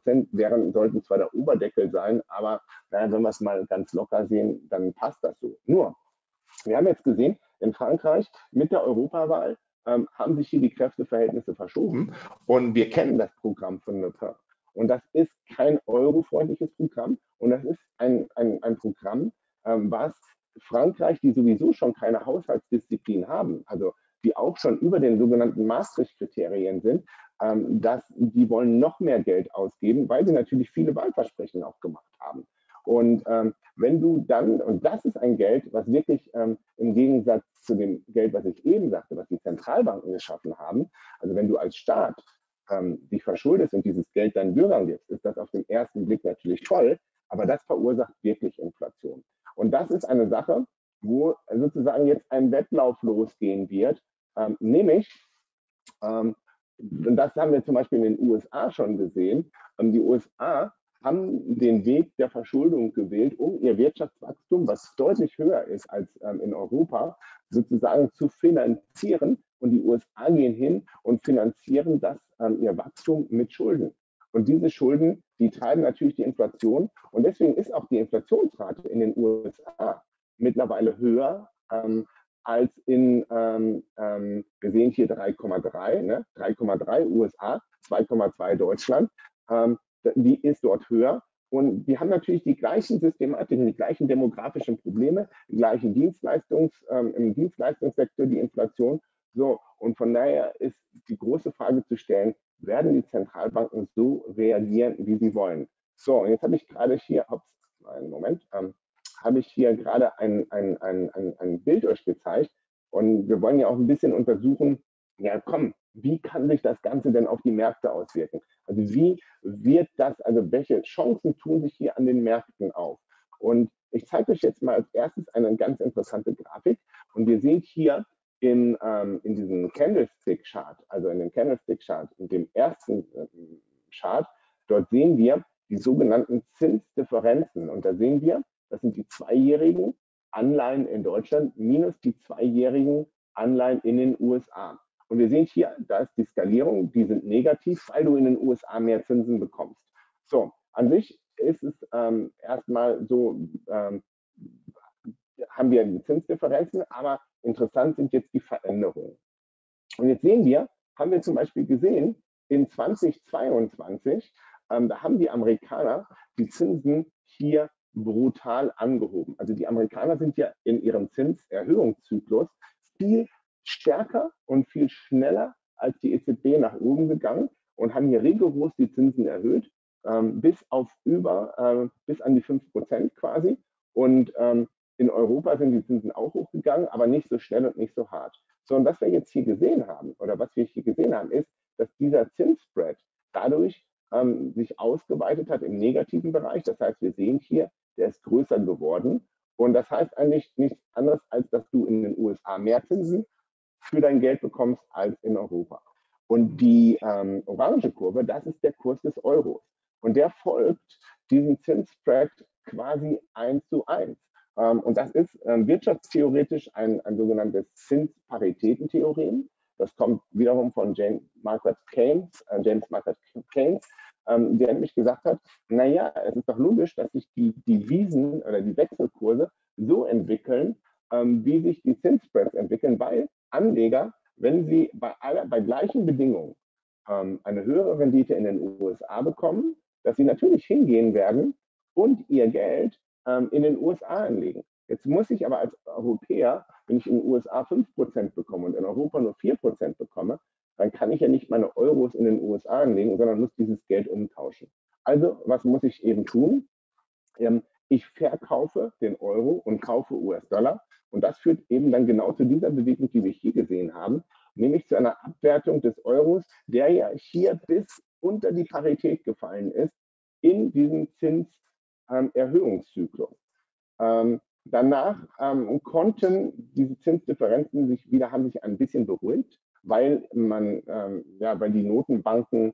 2% sollten zwar der Oberdeckel sein, aber naja, wenn wir es mal ganz locker sehen, dann passt das so. Nur, wir haben jetzt gesehen, in Frankreich mit der Europawahl haben sich hier die Kräfteverhältnisse verschoben und wir kennen das Programm von Le Pen. Und das ist kein eurofreundliches Programm und das ist ein Programm, was Frankreich, die sowieso schon keine Haushaltsdisziplin haben, also die auch schon über den sogenannten Maastricht-Kriterien sind, die wollen noch mehr Geld ausgeben, weil sie natürlich viele Wahlversprechen auch gemacht haben. Und wenn du dann, und das ist ein Geld, was wirklich im Gegensatz zu dem Geld, was ich eben sagte, was die Zentralbanken geschaffen haben, also wenn du als Staat dich verschuldest und dieses Geld deinen Bürgern gibst, ist das auf den ersten Blick natürlich toll, aber das verursacht wirklich Inflation. Und das ist eine Sache, wo sozusagen jetzt ein Wettlauf losgehen wird, nämlich, und das haben wir zum Beispiel in den USA schon gesehen, die USA haben den Weg der Verschuldung gewählt, um ihr Wirtschaftswachstum, was deutlich höher ist als in Europa, sozusagen zu finanzieren. Und die USA gehen hin und finanzieren ihr Wachstum mit Schulden. Und diese Schulden, die treiben natürlich die Inflation. Und deswegen ist auch die Inflationsrate in den USA mittlerweile höher als wir sehen hier 3,3, ne? 3,3 USA, 2,2 Deutschland. Die ist dort höher. Und die haben natürlich die gleichen Systematiken, die gleichen demografischen Probleme, die gleichen im Dienstleistungssektor, die Inflation. So, und von daher ist die große Frage zu stellen, werden die Zentralbanken so reagieren, wie sie wollen? So, und jetzt habe ich gerade hier, ups, einen Moment, habe ich hier gerade ein Bild euch gezeigt und wir wollen ja auch ein bisschen untersuchen, ja komm, wie kann sich das Ganze denn auf die Märkte auswirken? Also wie wird das, also welche Chancen tun sich hier an den Märkten auf? Und ich zeige euch jetzt mal als erstes eine ganz interessante Grafik und wir sehen hier in diesem Candlestick-Chart, also in dem Candlestick-Chart, in dem ersten Chart, dort sehen wir die sogenannten Zinsdifferenzen und da sehen wir, das sind die zweijährigen Anleihen in Deutschland minus die zweijährigen Anleihen in den USA. Und wir sehen hier, da ist die Skalierung, die sind negativ, weil du in den USA mehr Zinsen bekommst. So, an sich ist es erstmal so, haben wir die Zinsdifferenzen, aber interessant sind jetzt die Veränderungen. Und jetzt sehen wir, haben wir zum Beispiel gesehen, in 2022, da haben die Amerikaner die Zinsen hier brutal angehoben. Also die Amerikaner sind ja in ihrem Zinserhöhungszyklus viel stärker und viel schneller als die EZB nach oben gegangen und haben hier rigoros die Zinsen erhöht, bis auf bis an die 5% quasi. Und in Europa sind die Zinsen auch hochgegangen, aber nicht so schnell und nicht so hart. So, und was wir jetzt hier gesehen haben, oder was wir hier gesehen haben, ist, dass dieser Zinsspread dadurch sich ausgeweitet hat im negativen Bereich. Das heißt, wir sehen hier, der ist größer geworden. Und das heißt eigentlich nichts anderes, als dass du in den USA mehr Zinsen für dein Geld bekommst als in Europa. Und die orange Kurve, das ist der Kurs des Euros. Und der folgt diesem Zinsspread quasi 1:1. Und das ist wirtschaftstheoretisch ein sogenanntes Zinsparitätentheorem. Das kommt wiederum von James Marquard Keynes, der nämlich gesagt hat, naja, es ist doch logisch, dass sich die Devisen oder die Wechselkurse so entwickeln, wie sich die Zinsspreads entwickeln, weil Anleger, wenn sie bei gleichen Bedingungen eine höhere Rendite in den USA bekommen, dass sie natürlich hingehen werden und ihr Geld in den USA anlegen. Jetzt muss ich aber als Europäer, wenn ich in den USA 5% bekomme und in Europa nur 4% bekomme, dann kann ich ja nicht meine Euros in den USA anlegen, sondern muss dieses Geld umtauschen. Also, was muss ich eben tun? Ich verkaufe den Euro und kaufe US-Dollar. Und das führt eben dann genau zu dieser Bewegung, die wir hier gesehen haben, nämlich zu einer Abwertung des Euros, der ja hier bis unter die Parität gefallen ist in diesem Zinserhöhungszyklus. Danach konnten diese Zinsdifferenzen haben sich ein bisschen beruhigt, weil weil die Notenbanken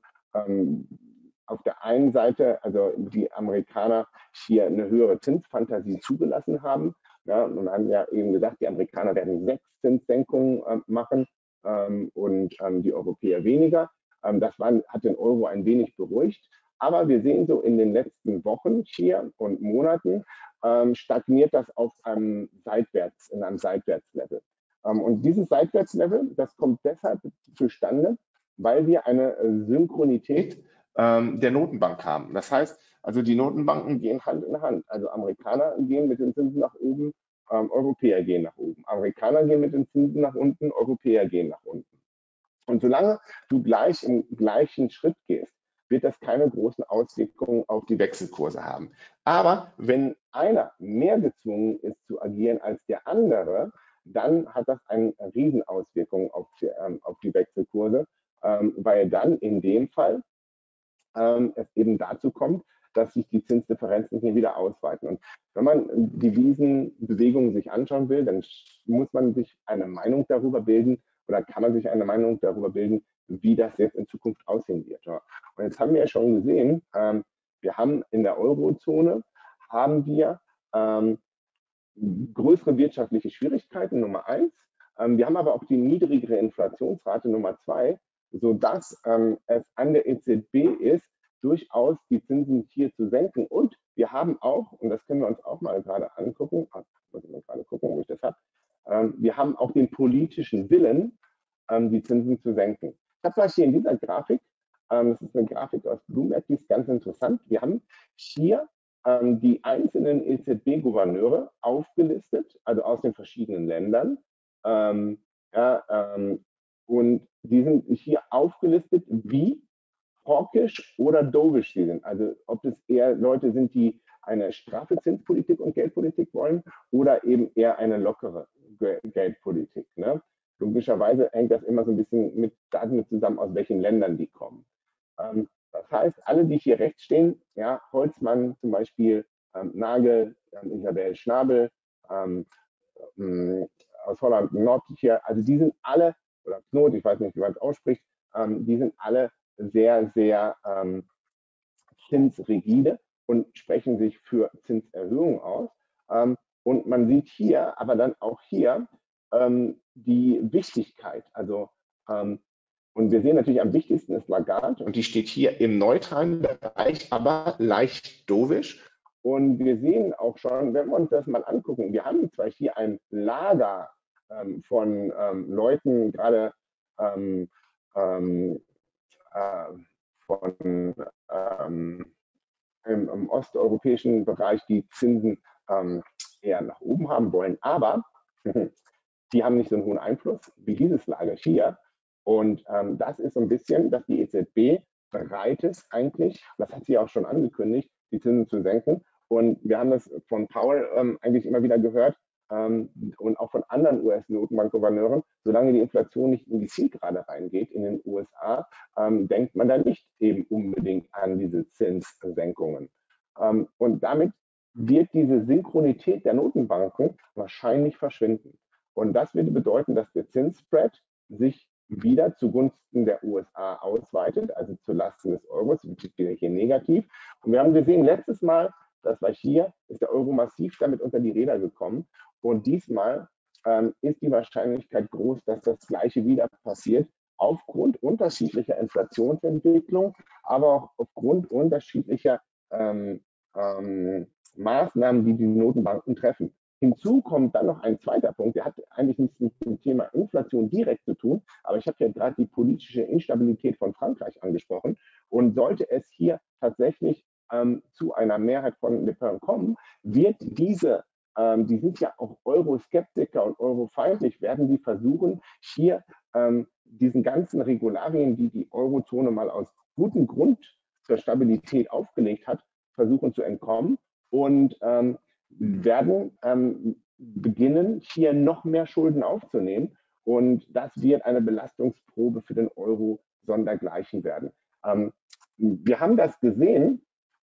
auf der einen Seite, also die Amerikaner hier eine höhere Zinsfantasie zugelassen haben. Ja, und haben ja eben gesagt, die Amerikaner werden 6 Zinssenkungen machen und die Europäer weniger. Hat den Euro ein wenig beruhigt. Aber wir sehen so in den letzten Wochen hier und Monaten stagniert das auf einem Seitwärtslevel. Und dieses Seitwärtslevel, das kommt deshalb zustande, weil wir eine Synchronität der Notenbank haben. Das heißt, also die Notenbanken gehen Hand in Hand. Also Amerikaner gehen mit den Zinsen nach oben, Europäer gehen nach oben. Amerikaner gehen mit den Zinsen nach unten, Europäer gehen nach unten. Und solange du im gleichen Schritt gehst, wird das keine großen Auswirkungen auf die Wechselkurse haben. Aber wenn einer mehr gezwungen ist zu agieren als der andere, dann hat das eine Riesenauswirkung auf die Wechselkurse, weil dann in dem Fall es eben dazu kommt, dass sich die Zinsdifferenzen hier wieder ausweiten. Und wenn man Devisenbewegungen sich anschauen will, dann muss man sich eine Meinung darüber bilden oder kann man sich eine Meinung darüber bilden, wie das jetzt in Zukunft aussehen wird. Ja. Und jetzt haben wir ja schon gesehen, wir haben in der Eurozone größere wirtschaftliche Schwierigkeiten, Nummer 1. Wir haben aber auch die niedrigere Inflationsrate, Nummer 2, sodass es an der EZB ist, durchaus die Zinsen hier zu senken. Und wir haben auch, und das können wir uns auch mal gerade angucken, muss ich mal gerade gucken, wo ich das habe, wir haben auch den politischen Willen, die Zinsen zu senken. Ich habe hier in dieser Grafik, das ist eine Grafik aus Bloomberg, die ist ganz interessant. Wir haben hier die einzelnen EZB-Gouverneure aufgelistet, also aus den verschiedenen Ländern, Und die sind hier aufgelistet, wie hawkisch oder dovish sie sind. Also ob es eher Leute sind, die eine straffe Zinspolitik und Geldpolitik wollen oder eben eher eine lockere Geldpolitik. Ne? Logischerweise hängt das immer so ein bisschen damit zusammen, aus welchen Ländern die kommen. Das heißt, alle, die hier rechts stehen, ja, Holzmann zum Beispiel, Nagel, Isabel Schnabel, ähm, aus Holland Nord hier, also die sind alle, oder Knot, ich weiß nicht, wie man es ausspricht, die sind alle sehr, sehr zinsrigide und sprechen sich für Zinserhöhungen aus. Und man sieht hier, aber dann auch hier, die Wichtigkeit. Also, und wir sehen natürlich am wichtigsten ist Lagarde und die steht hier im neutralen Bereich, aber leicht dovish. Und wir sehen auch schon, wenn wir uns das mal angucken, wir haben zwar hier ein Lager von Leuten, gerade ähm, ähm, äh, von im osteuropäischen Bereich, die Zinsen eher nach oben haben wollen. Aber die haben nicht so einen hohen Einfluss wie dieses Lager hier. Und das ist so ein bisschen, dass die EZB bereit ist eigentlich, das hat sie auch schon angekündigt, die Zinsen zu senken. Und wir haben das von Powell eigentlich immer wieder gehört und auch von anderen US-Notenbankgouverneuren, solange die Inflation nicht in die Zielgerade reingeht in den USA, denkt man dann nicht eben unbedingt an diese Zinssenkungen. Und damit wird diese Synchronität der Notenbanken wahrscheinlich verschwinden. Und das würde bedeuten, dass der Zinsspread sich wieder zugunsten der USA ausweitet, also zulasten des Euros, wieder hier negativ. Und wir haben gesehen, letztes Mal, das war hier, ist der Euro massiv damit unter die Räder gekommen. Und diesmal ist die Wahrscheinlichkeit groß, dass das Gleiche wieder passiert, aufgrund unterschiedlicher Inflationsentwicklung, aber auch aufgrund unterschiedlicher Maßnahmen, die die Notenbanken treffen. Hinzu kommt dann noch ein zweiter Punkt, der hat eigentlich nichts mit dem Thema Inflation direkt zu tun, aber ich habe ja gerade die politische Instabilität von Frankreich angesprochen. Und sollte es hier tatsächlich zu einer Mehrheit von Le Pen kommen, wird diese, die sind ja auch Euroskeptiker und eurofeindlich, werden die versuchen, hier diesen ganzen Regularien, die die Eurozone mal aus gutem Grund zur Stabilität aufgelegt hat, versuchen zu entkommen und werden beginnen, hier noch mehr Schulden aufzunehmen. Und das wird eine Belastungsprobe für den Euro sondergleichen werden. Wir haben das gesehen,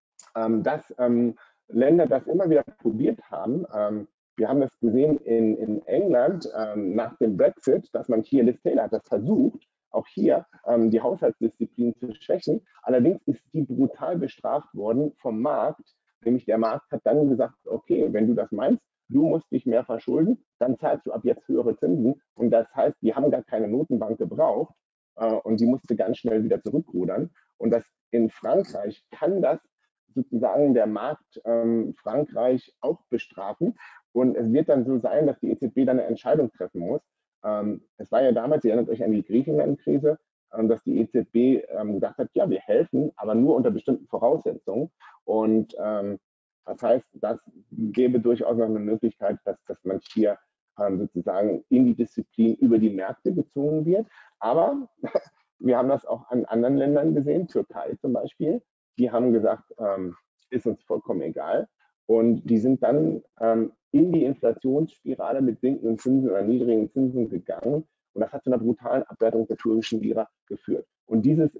dass Länder das immer wieder probiert haben. Wir haben das gesehen in England nach dem Brexit, dass man hier, Liz Taylor hat das versucht, auch hier die Haushaltsdisziplin zu schwächen. Allerdings ist die brutal bestraft worden vom Markt. Nämlich der Markt hat dann gesagt, okay, wenn du das meinst, du musst dich mehr verschulden, dann zahlst du ab jetzt höhere Zinsen. Und das heißt, die haben gar keine Notenbank gebraucht und die musste ganz schnell wieder zurückrudern. Und das in Frankreich kann das sozusagen der Markt Frankreich auch bestrafen. Und es wird dann so sein, dass die EZB dann eine Entscheidung treffen muss. Es war ja damals, ihr erinnert euch an die Griechenland-Krise, dass die EZB gesagt hat, ja, wir helfen, aber nur unter bestimmten Voraussetzungen. Und das heißt, das gäbe durchaus noch eine Möglichkeit, dass man hier sozusagen in die Disziplin über die Märkte gezogen wird. Aber wir haben das auch an anderen Ländern gesehen, Türkei zum Beispiel. Die haben gesagt, ist uns vollkommen egal. Und die sind dann in die Inflationsspirale mit sinkenden Zinsen oder niedrigen Zinsen gegangen. Und das hat zu einer brutalen Abwertung der türkischen Lira geführt. Und dieses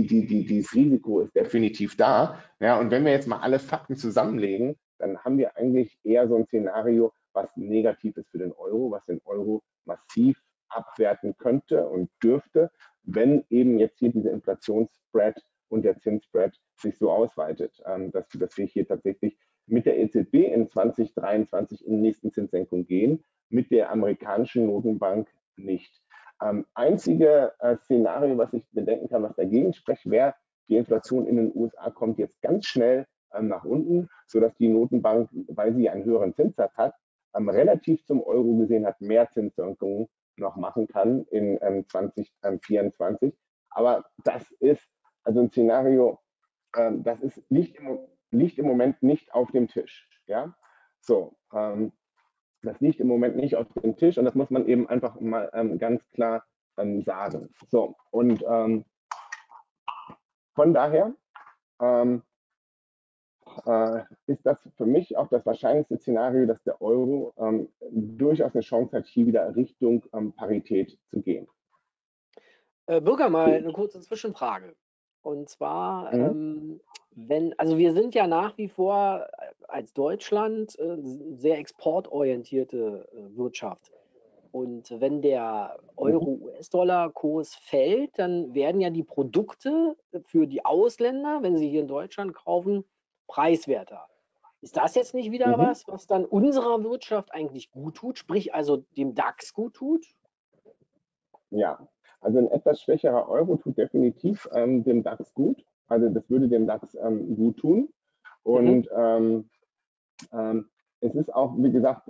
Risiko ist definitiv da. Ja, und wenn wir jetzt mal alle Fakten zusammenlegen, dann haben wir eigentlich eher so ein Szenario, was negativ ist für den Euro, was den Euro massiv abwerten könnte und dürfte, wenn eben jetzt hier dieser Inflationsspread und der Zinsspread sich so ausweitet, dass wir hier tatsächlich mit der EZB in 2023 in die nächsten Zinssenkung gehen, mit der amerikanischen Notenbank nicht. Einzige Szenario, was ich bedenken kann, was dagegen spricht, wäre, die Inflation in den USA kommt jetzt ganz schnell nach unten, sodass die Notenbank, weil sie einen höheren Zinssatz hat, relativ zum Euro gesehen hat, mehr Zinssenkungen noch machen kann in 2024. Aber das ist also ein Szenario, das ist liegt im Moment nicht auf dem Tisch. Ja? So, das liegt im Moment nicht auf dem Tisch und das muss man eben einfach mal ganz klar sagen. So, und von daher ist das für mich auch das wahrscheinlichste Szenario, dass der Euro durchaus eine Chance hat, hier wieder Richtung Parität zu gehen. Bürger, mal eine kurze Zwischenfrage. Und zwar, also wir sind ja nach wie vor als Deutschland sehr exportorientierte Wirtschaft. Und wenn der Euro-US-Dollar-Kurs fällt, dann werden ja die Produkte für die Ausländer, wenn sie hier in Deutschland kaufen, preiswerter. Ist das jetzt nicht wieder was dann unserer Wirtschaft eigentlich gut tut, sprich also dem DAX gut tut? Ja, also ein etwas schwächerer Euro tut definitiv dem DAX gut. Also das würde dem DAX gut tun. Und es ist auch, wie gesagt,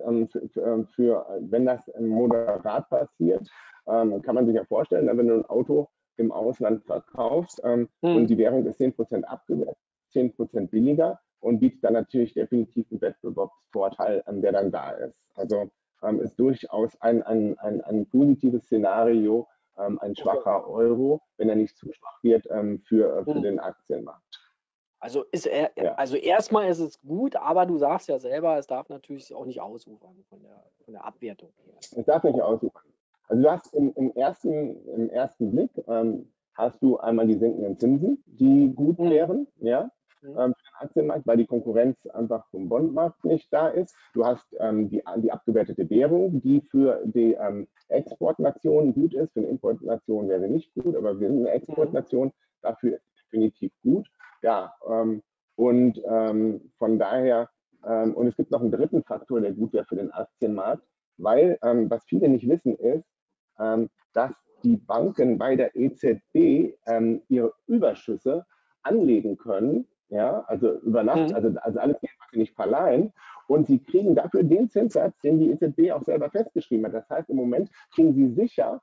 wenn das moderat passiert, kann man sich ja vorstellen, wenn du ein Auto im Ausland verkaufst und die Währung ist 10% abgewertet, 10% billiger und bietet dann natürlich definitiv einen Wettbewerbsvorteil, der dann da ist. Also ist durchaus ein positives Szenario, ein schwacher Euro, wenn er nicht zu schwach wird für den Aktienmarkt. Also also erstmal ist es gut, aber du sagst ja selber, es darf natürlich auch nicht ausufern von der Abwertung her. Es darf nicht ausufern. Also du hast im ersten Blick hast du einmal die sinkenden Zinsen, die gut wären, ja, für den Aktienmarkt, weil die Konkurrenz einfach vom Bondmarkt nicht da ist. Du hast die abgewertete Währung, die für die Exportnationen gut ist, für eine Importnation wäre nicht gut, aber wir sind eine Exportnation, dafür ist es definitiv gut. Ja, und von daher, und es gibt noch einen dritten Faktor, der gut wäre für den Aktienmarkt, weil was viele nicht wissen ist, dass die Banken bei der EZB ihre Überschüsse anlegen können, ja, also über Nacht, also alles Geld, was sie nicht verleihen, und sie kriegen dafür den Zinssatz, den die EZB auch selber festgeschrieben hat. Das heißt, im Moment kriegen sie sicher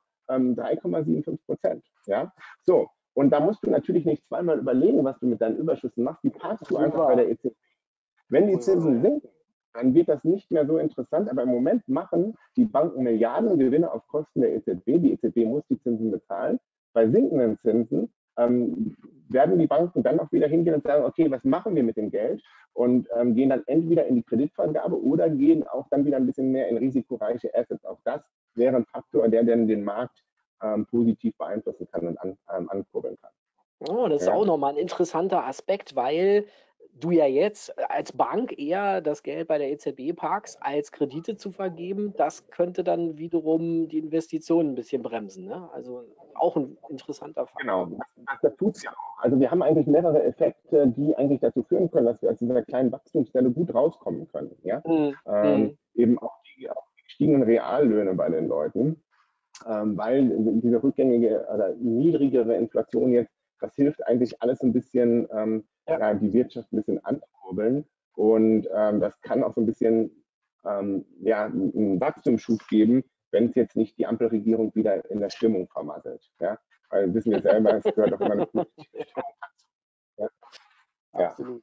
3,75%. Ja, so. Und da musst du natürlich nicht zweimal überlegen, was du mit deinen Überschüssen machst. Die parkst du einfach bei der EZB. Wenn die Zinsen sinken, dann wird das nicht mehr so interessant. Aber im Moment machen die Banken Milliarden Gewinne auf Kosten der EZB. Die EZB muss die Zinsen bezahlen. Bei sinkenden Zinsen werden die Banken dann auch wieder hingehen und sagen, okay, was machen wir mit dem Geld? Und gehen dann entweder in die Kreditvergabe oder gehen auch dann wieder ein bisschen mehr in risikoreiche Assets. Auch das wäre ein Faktor, der dann den Markt positiv beeinflussen kann und ankurbeln kann. Oh, das ist auch nochmal ein interessanter Aspekt, weil du ja jetzt als Bank eher das Geld bei der EZB parkst, als Kredite zu vergeben. Das könnte dann wiederum die Investitionen ein bisschen bremsen. Ne? Also auch ein interessanter Faktor. Genau, das tut es ja auch. Also wir haben eigentlich mehrere Effekte, die eigentlich dazu führen können, dass wir aus dieser kleinen Wachstumsstelle gut rauskommen können. Ja? Eben auch die gestiegenen Reallöhne bei den Leuten, weil diese rückgängige oder niedrigere Inflation jetzt, das hilft eigentlich alles ein bisschen, die Wirtschaft ein bisschen anzukurbeln. Und das kann auch so ein bisschen einen Wachstumsschub geben, wenn es jetzt nicht die Ampelregierung wieder in der Stimmung vermasselt. Ja? Weil wissen wir selber, es gehört auch immer eine positive Stimmung dazu. Ja? Absolut.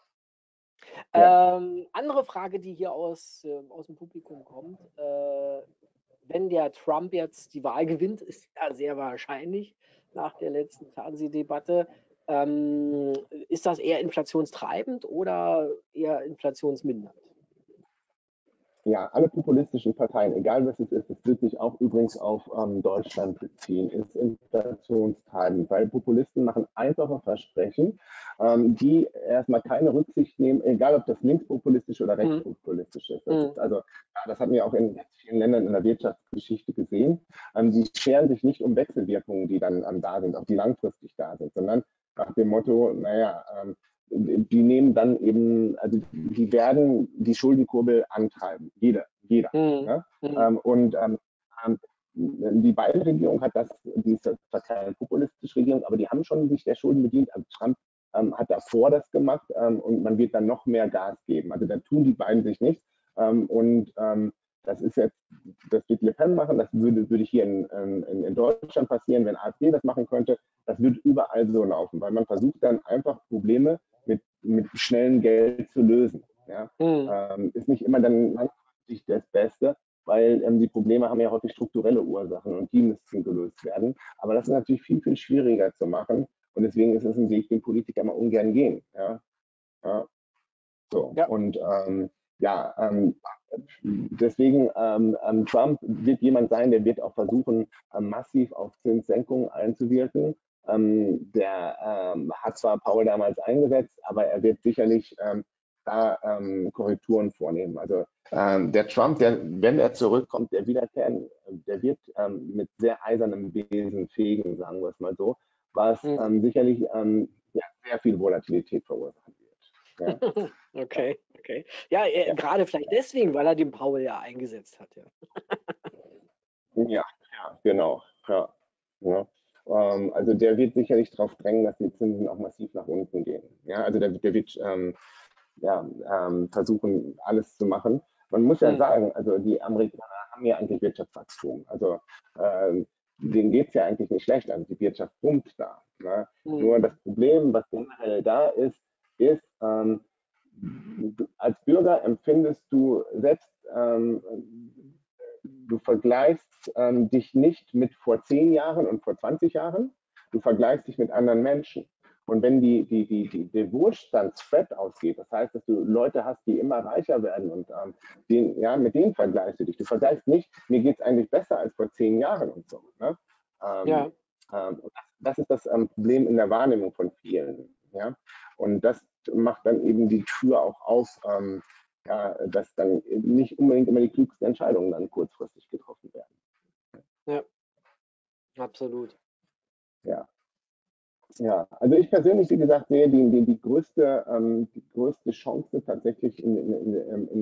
Ja. Andere Frage, die hier aus dem Publikum kommt. Wenn der Trump jetzt die Wahl gewinnt, ist ja sehr wahrscheinlich nach der letzten Fernsehdebatte, ist das eher inflationstreibend oder eher inflationsmindernd? Ja, alle populistischen Parteien, egal was es ist, das wird sich auch übrigens auf Deutschland beziehen, ist inflationstreibend, weil Populisten machen einfache Versprechen, die erstmal keine Rücksicht nehmen, egal ob das linkspopulistisch oder rechtspopulistisch ist. Das hatten wir auch in vielen Ländern in der Wirtschaftsgeschichte gesehen. Die scheren sich nicht um Wechselwirkungen, die dann da sind, auch die langfristig da sind, sondern nach dem Motto, die nehmen dann eben, also die werden die Schuldenkurbel antreiben. Jeder. Ne? Die Biden-Regierung hat die ist zwar keine populistische Regierung, aber die haben schon sich der Schulden bedient. Also Trump hat davor das gemacht und man wird dann noch mehr Gas geben. Also da tun die beiden sich nichts. Das wird Le Pen machen, das würde hier in Deutschland passieren, wenn AfD das machen könnte. Das wird überall so laufen, weil man versucht dann einfach Probleme mit schnellem Geld zu lösen. Ja? Ist nicht immer dann langfristig das Beste, weil die Probleme haben ja häufig strukturelle Ursachen und die müssten gelöst werden. Aber das ist natürlich viel, viel schwieriger zu machen und deswegen ist es ein Weg, den Politiker immer ungern gehen. Ja? Ja, so. Ja. Und ja, deswegen Trump wird jemand sein, der wird auch versuchen, massiv auf Zinssenkungen einzuwirken. Der hat zwar Powell damals eingesetzt, aber er wird sicherlich da Korrekturen vornehmen. Also der Trump, wenn er zurückkommt, der wiederkehren, der wird mit sehr eisernem Wesen fegen, sagen wir es mal so, was sicherlich ja, sehr viel Volatilität verursachen wird. Ja. Okay, okay. Ja, gerade vielleicht deswegen, weil er den Powell ja eingesetzt hat. Ja, Ja, genau. Ja. Ja. Also der wird sicherlich darauf drängen, dass die Zinsen auch massiv nach unten gehen. Ja, also der wird versuchen, alles zu machen. Man muss ja sagen, also die Amerikaner haben ja eigentlich Wirtschaftswachstum. Also denen geht es ja eigentlich nicht schlecht. Also die Wirtschaft pumpt da. Ne? Nur das Problem, was generell da ist, als Bürger empfindest du selbst, du vergleichst dich nicht mit vor 10 Jahren und vor 20 Jahren, du vergleichst dich mit anderen Menschen. Und wenn der Wohlstandsspread ausgeht, das heißt, dass du Leute hast, die immer reicher werden und mit denen vergleichst du dich. Du vergleichst nicht, mir geht es eigentlich besser als vor 10 Jahren und so. Ne? ja. Das ist das Problem in der Wahrnehmung von vielen. Ja? Und das macht dann eben die Tür auch auf, dass dann nicht unbedingt immer die klügsten Entscheidungen dann kurzfristig getroffen werden. Ja, absolut. Ja. Ja, also ich persönlich, wie gesagt, sehe die größte Chance tatsächlich in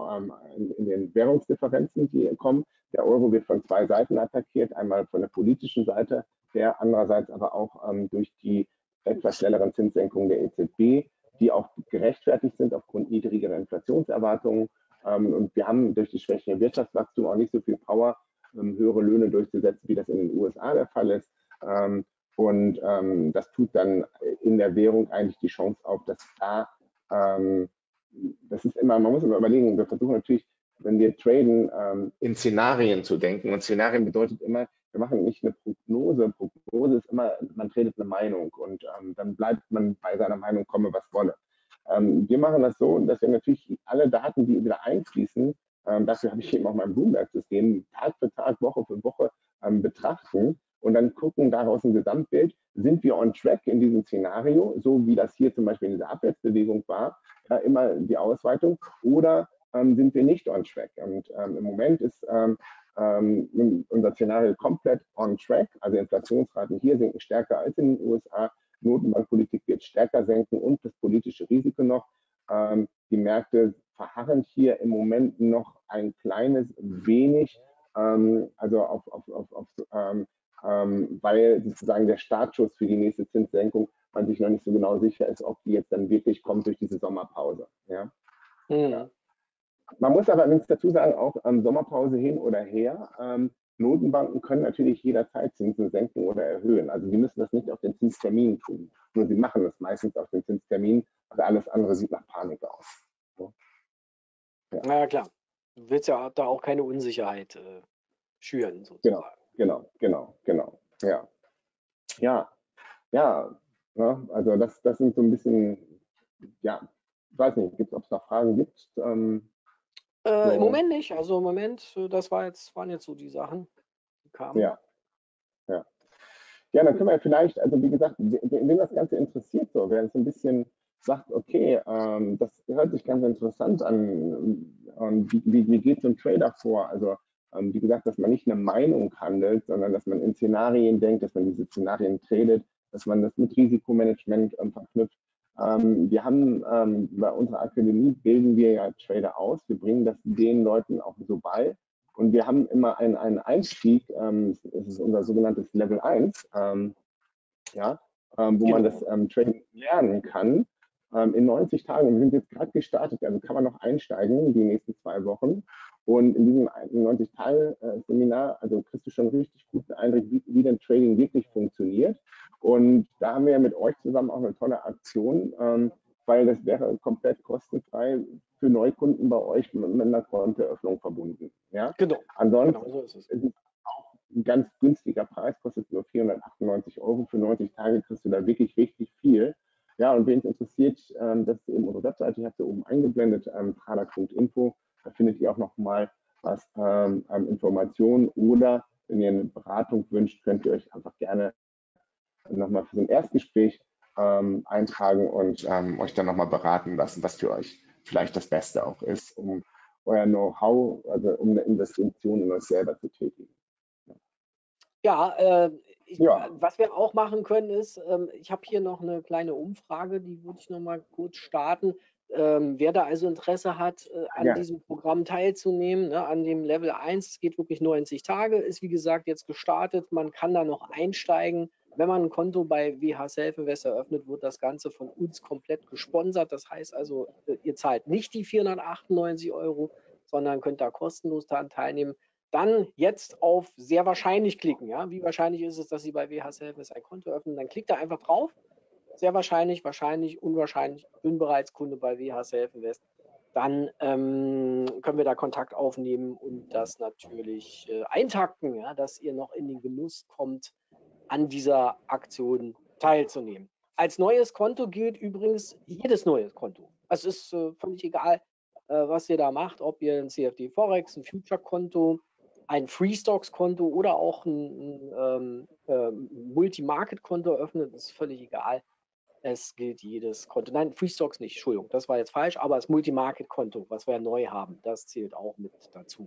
den Währungsdifferenzen, die kommen. Der Euro wird von zwei Seiten attackiert, einmal von der politischen Seite, der andererseits aber auch durch die etwas schnelleren Zinssenkungen der EZB, die auch gerechtfertigt sind aufgrund niedrigerer Inflationserwartungen. Und wir haben durch die schwächere Wirtschaftswachstum auch nicht so viel Power, höhere Löhne durchzusetzen, wie das in den USA der Fall ist. Und das tut dann in der Währung eigentlich die Chance auf, dass da, das ist immer, man muss immer überlegen, wir versuchen natürlich, wenn wir traden, in Szenarien zu denken. Und Szenarien bedeutet immer, wir machen nicht eine Prognose. Prognose ist immer, man tradet eine Meinung und dann bleibt man bei seiner Meinung, komme was wolle. Wir machen das so, dass wir natürlich alle Daten, die wieder einfließen, dafür habe ich eben auch mein Bloomberg-System, Tag für Tag, Woche für Woche betrachten und dann gucken daraus ein Gesamtbild, sind wir on track in diesem Szenario, so wie das hier zum Beispiel in dieser Abwärtsbewegung war, immer die Ausweitung, oder sind wir nicht on track? Und im Moment ist unser Szenario komplett on track, also Inflationsraten hier sinken stärker als in den USA, Notenbankpolitik wird stärker senken und das politische Risiko noch. Die Märkte verharren hier im Moment noch ein kleines wenig, also weil sozusagen der Startschuss für die nächste Zinssenkung man sich noch nicht so genau sicher ist, ob die jetzt dann wirklich kommt durch diese Sommerpause. Ja? Ja. Man muss aber dazu sagen, auch Sommerpause hin oder her, Notenbanken können natürlich jederzeit Zinsen senken oder erhöhen. Also sie müssen das nicht auf den Zinstermin tun. Nur sie machen das meistens auf den Zinstermin, also alles andere sieht nach Panik aus. So. Ja. Na klar. Du willst ja da auch keine Unsicherheit schüren, sozusagen. Genau. Ja. Ja, also das sind so ein bisschen, ja, ich weiß nicht, ob es noch Fragen gibt. Im Moment nicht. Also im Moment, das waren jetzt so die Sachen, die kamen. Ja, dann können wir vielleicht, also wie gesagt, wenn das Ganze interessiert, so, wer so ein bisschen sagt, okay, das hört sich ganz interessant an, und wie geht so ein Trader vor? Also wie gesagt, dass man nicht eine Meinung handelt, sondern dass man in Szenarien denkt, dass man diese Szenarien tradet, dass man das mit Risikomanagement verknüpft. Wir haben bei unserer Akademie bilden wir ja Trader aus. Wir bringen das den Leuten auch so bei. Und wir haben immer einen Einstieg, das ist unser sogenanntes Level 1, wo man das Trading lernen kann. In 90 Tagen, wir sind jetzt gerade gestartet, also kann man noch einsteigen die nächsten 2 Wochen. Und in diesem 90-Tage-Seminar, also kriegst du schon richtig guten Eindruck, wie denn Trading wirklich funktioniert. Und da haben wir mit euch zusammen auch eine tolle Aktion. weil das wäre komplett kostenfrei für Neukunden bei euch mit einer Kontoeröffnung verbunden. Ja? Genau, Ansonsten so ist es. ist es auch ein ganz günstiger Preis, kostet nur 498 Euro. Für 90 Tage kriegst du da wirklich richtig viel. Ja, und wen es interessiert, das ist eben unsere Webseite, ich habe sie oben eingeblendet, tradak.info. Da findet ihr auch nochmal was Informationen, oder wenn ihr eine Beratung wünscht, könnt ihr euch einfach gerne nochmal für so ein Erstgespräch eintragen und euch dann nochmal beraten lassen, was für euch vielleicht das Beste auch ist, um euer Know-how, also um eine Investition in euch selber zu tätigen. Ja, Ja, was wir auch machen können ist, ich habe hier noch eine kleine Umfrage, die würde ich noch mal kurz starten. Wer da also Interesse hat, an gerne. diesem Programm teilzunehmen, ne, an dem Level 1, es geht wirklich 90 Tage, ist wie gesagt jetzt gestartet. Man kann da noch einsteigen. Wenn man ein Konto bei WH Self Invest eröffnet, wird das Ganze von uns komplett gesponsert. Das heißt also, ihr zahlt nicht die 498 Euro, sondern könnt da kostenlos daran teilnehmen. Dann jetzt auf sehr wahrscheinlich klicken. Ja? Wie wahrscheinlich ist es, dass Sie bei WH Selfness ein Konto öffnen? Dann klickt da einfach drauf. Sehr wahrscheinlich, wahrscheinlich, unwahrscheinlich. Bin bereits Kunde bei WH Selfinvest. Dann können wir da Kontakt aufnehmen und das natürlich eintakten, ja, dass ihr noch in den Genuss kommt, an dieser Aktion teilzunehmen. Als neues Konto gilt übrigens jedes neue Konto. Es ist völlig egal, was ihr da macht, ob ihr ein CFD Forex, ein Future-Konto, ein Free-Stocks-Konto oder auch ein Multi-Market-Konto öffnet, ist völlig egal. Es gilt jedes Konto. Nein, Free-Stocks nicht, Entschuldigung, das war jetzt falsch, aber das Multi-Market-Konto, was wir neu haben, das zählt auch mit dazu.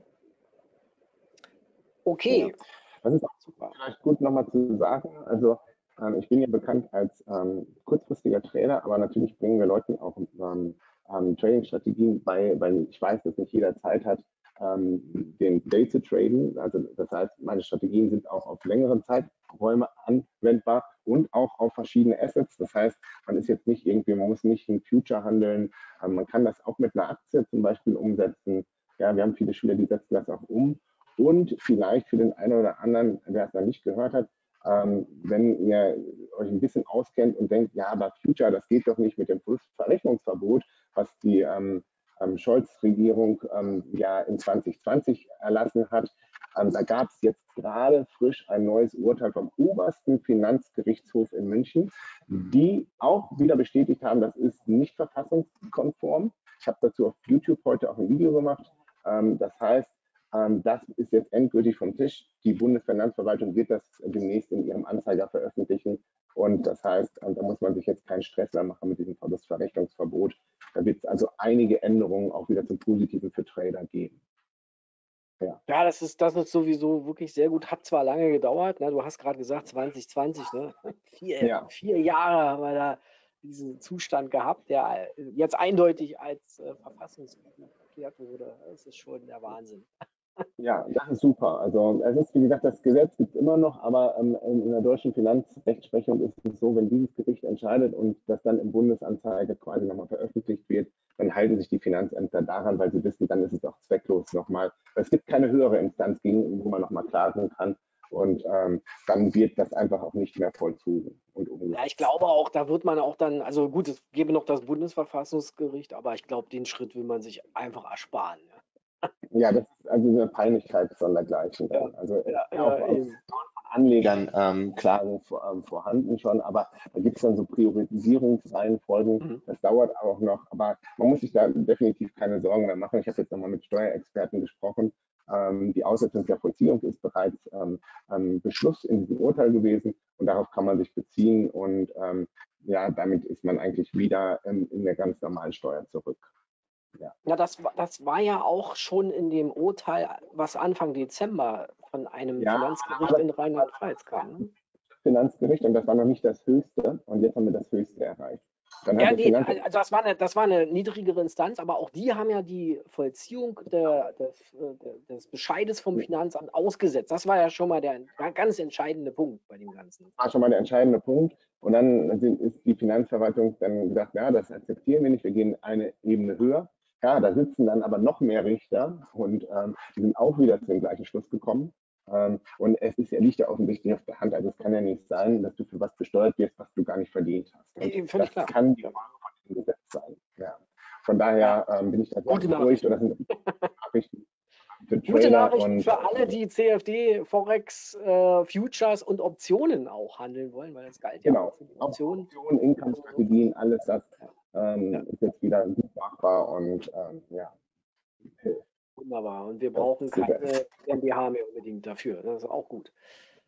Ja. Okay, Das ist super. vielleicht gut nochmal zu sagen. Also ich bin ja bekannt als kurzfristiger Trader, aber natürlich bringen wir Leuten auch Trading-Strategien bei, weil ich weiß, dass nicht jeder Zeit hat, den Day zu traden. Also das heißt, meine Strategien sind auch auf längere Zeiträume anwendbar und auch auf verschiedene Assets. Das heißt, man ist jetzt nicht irgendwie, man muss nicht ein Future handeln. Man kann das auch mit einer Aktie zum Beispiel umsetzen. Ja, wir haben viele Schüler, die setzen das auch um. Und vielleicht für den einen oder anderen, der es noch nicht gehört hat, wenn ihr euch ein bisschen auskennt und denkt, ja, aber Future, das geht doch nicht mit dem Verrechnungsverbot, was die Scholz-Regierung ja in 2020 erlassen hat. Da gab es jetzt gerade frisch ein neues Urteil vom obersten Finanzgerichtshof in München, die auch wieder bestätigt haben, das ist nicht verfassungskonform. Ich habe dazu auf YouTube heute auch ein Video gemacht. Das heißt, das ist jetzt endgültig vom Tisch. Die Bundesfinanzverwaltung wird das demnächst in ihrem Anzeiger veröffentlichen. Und das heißt, da muss man sich jetzt keinen Stress mehr machen mit diesem Verlustverrechnungsverbot. Da wird es also einige Änderungen auch wieder zum Positiven für Trader geben. Ja, das ist sowieso wirklich sehr gut. Hat zwar lange gedauert, ne? Du hast gerade gesagt 2020, ne? Vier Jahre haben wir da diesen Zustand gehabt, der jetzt eindeutig als verfassungswidrig erklärt wurde. Das ist schon der Wahnsinn. Ja, das ist super. Also es ist, wie gesagt, das Gesetz gibt es immer noch, aber in der deutschen Finanzrechtsprechung ist es so, wenn dieses Gericht entscheidet und das dann im Bundesanzeiger quasi nochmal veröffentlicht wird, dann halten sich die Finanzämter daran, weil sie wissen, dann ist es auch zwecklos nochmal. Es gibt keine höhere Instanz, wo man nochmal klagen kann, und dann wird das einfach auch nicht mehr vollzogen und Ja, umgesetzt. ich glaube auch, da wird man auch dann, also gut, es gäbe noch das Bundesverfassungsgericht, aber ich glaube, den Schritt will man sich einfach ersparen. Ja, das ist also eine Peinlichkeit sondergleichen Ja, dann. Also ja, eben. Anlegern Klagen vorhanden schon, aber da gibt es dann so Priorisierungsreihenfolgen. Mhm. Das dauert auch noch, aber man muss sich da definitiv keine Sorgen mehr machen. Ich habe jetzt nochmal mit Steuerexperten gesprochen. Die Aussetzung der Vollziehung ist bereits Beschluss in diesem Urteil gewesen, und darauf kann man sich beziehen, und ja, damit ist man eigentlich wieder in der ganz normalen Steuer zurück. Ja, das war ja auch schon in dem Urteil, was Anfang Dezember von einem Ja, Finanzgericht in Rheinland-Pfalz kam. Ne? Finanzgericht, und das war noch nicht das Höchste, und jetzt haben wir das Höchste erreicht. Dann hat Ja, das nee, Finanzamt, also das war eine niedrigere Instanz, aber auch die haben ja die Vollziehung des Bescheides vom Finanzamt ausgesetzt. Das war ja schon mal der ganz entscheidende Punkt bei dem Ganzen. war schon mal der entscheidende Punkt, und dann ist die Finanzverwaltung dann gesagt, ja, das akzeptieren wir nicht, wir gehen eine Ebene höher. Ja, da sitzen dann aber noch mehr Richter, und die sind auch wieder zu dem gleichen Schluss gekommen. Und es ist ja, liegt ja offensichtlich auf der Hand. Also es kann ja nicht sein, dass du für was besteuert wirst, was du gar nicht verdient hast. Und Völlig das klar. kann die Ja. gesetzt sein. Ja. Von daher bin ich da sehr Gute beruhigt, oder sind Nachrichten für Gute Trader Nachrichten und für alle, die CFD, Forex, Futures und Optionen auch handeln wollen, weil das galt ja genau, auch für die auch Optionen. Optionen, Income-Strategien, alles das Ja. ist jetzt wieder gut machbar und ja, hilft. Wunderbar. Und wir Das brauchen ist super. keine GmbH mehr unbedingt dafür. Das ist auch gut.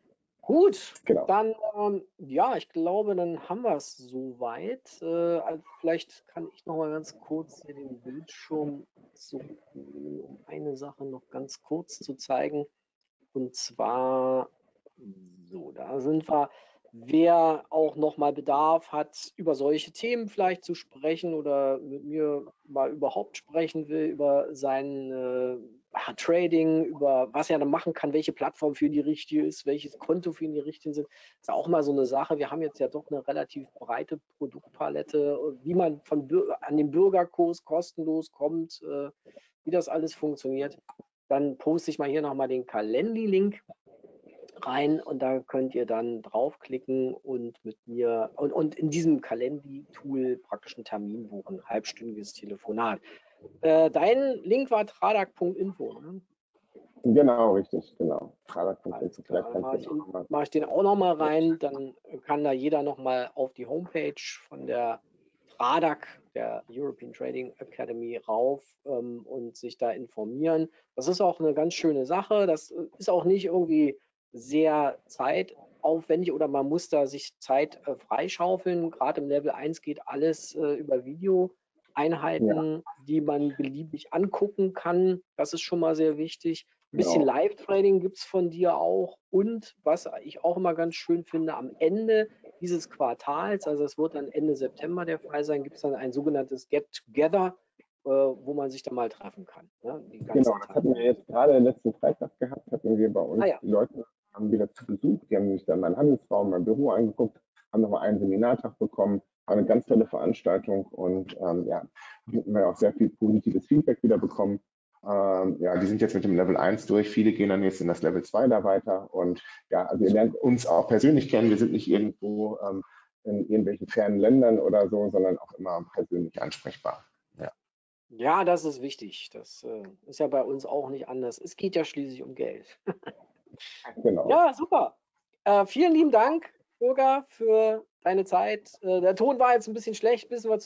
Gut, Genau. dann, ja, ich glaube, dann haben wir es soweit. Also vielleicht kann ich noch mal ganz kurz hier den Bildschirm zurücknehmen, um eine Sache noch ganz kurz zu zeigen. Und zwar, so, da sind wir. Wer auch noch mal Bedarf hat, über solche Themen vielleicht zu sprechen oder mit mir mal überhaupt sprechen will, über sein Trading, über was er dann machen kann, welche Plattform für ihn die richtige ist, welches Konto für ihn die richtigen sind, ist auch mal so eine Sache. Wir haben jetzt ja doch eine relativ breite Produktpalette, wie man an den Bürgerkurs kostenlos kommt, wie das alles funktioniert. Dann poste ich mal hier nochmal den Calendly-Link rein und da könnt ihr dann draufklicken und mit mir und in diesem Calendly-Tool praktisch einen Termin buchen, ein halbstündiges Telefonat. Dein Link war tradak.info, ne? Genau, richtig, genau. Alles Vielleicht klar, dann kannst du noch mal. mache ich den auch nochmal rein, dann kann da jeder nochmal auf die Homepage von der Tradak, der European Trading Academy, rauf und sich da informieren. Das ist auch eine ganz schöne Sache. Das ist auch nicht irgendwie sehr zeitaufwendig oder man muss da sich Zeit freischaufeln. Gerade im Level 1 geht alles über Videoeinheiten, die man beliebig angucken kann. Das ist schon mal sehr wichtig. Ein bisschen Genau. Live-Trading gibt es von dir auch. Und was ich auch immer ganz schön finde, am Ende dieses Quartals, also es wird dann Ende September der Fall sein, gibt es dann ein sogenanntes Get-Together, wo man sich dann mal treffen kann. Ne? Genau, das hatten wir jetzt gerade letzten Freitag gehabt, hatten wir bei uns ja. die Leute haben wieder zu Besuch, die haben sich dann meinen Handelsraum, mein Büro angeguckt, haben nochmal einen Seminartag bekommen, war eine ganz tolle Veranstaltung und ja, hatten wir auch sehr viel positives Feedback wieder bekommen. Ja, die sind jetzt mit dem Level 1 durch, viele gehen dann jetzt in das Level 2 da weiter und ja, also ihr lernt uns auch persönlich kennen, wir sind nicht irgendwo in irgendwelchen fernen Ländern oder so, sondern auch immer persönlich ansprechbar. Ja, das ist wichtig. Das ist ja bei uns auch nicht anders. Es geht ja schließlich um Geld. Genau. Ja, super. Vielen lieben Dank, Bürger, für deine Zeit. Der Ton war jetzt ein bisschen schlecht,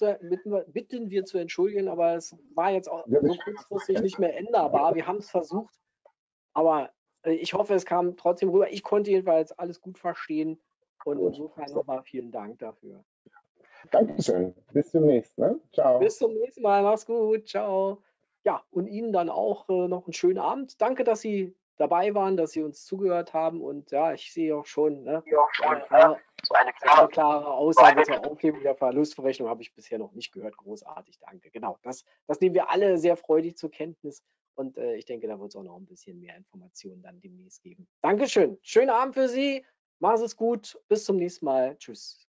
bitten wir zu entschuldigen, aber es war jetzt auch so kurzfristig nicht mehr änderbar. Wir haben es versucht, aber ich hoffe, es kam trotzdem rüber. Ich konnte jedenfalls alles gut verstehen und insofern nochmal vielen Dank dafür. Dankeschön. Bis demnächst. Ne? Ciao. Bis zum nächsten Mal. Mach's gut. Ciao. Ja, und Ihnen dann auch noch einen schönen Abend. Danke, dass Sie dabei waren, dass Sie uns zugehört haben. Und ja, ich sehe auch schon, ne, eine klare Aussage zur Aufhebung der Verlustverrechnung habe ich bisher noch nicht gehört. Großartig, danke. Genau, das nehmen wir alle sehr freudig zur Kenntnis. Und ich denke, da wird es auch noch ein bisschen mehr Informationen dann demnächst geben. Dankeschön. Schönen Abend für Sie. Machen Sie es gut. Bis zum nächsten Mal. Tschüss.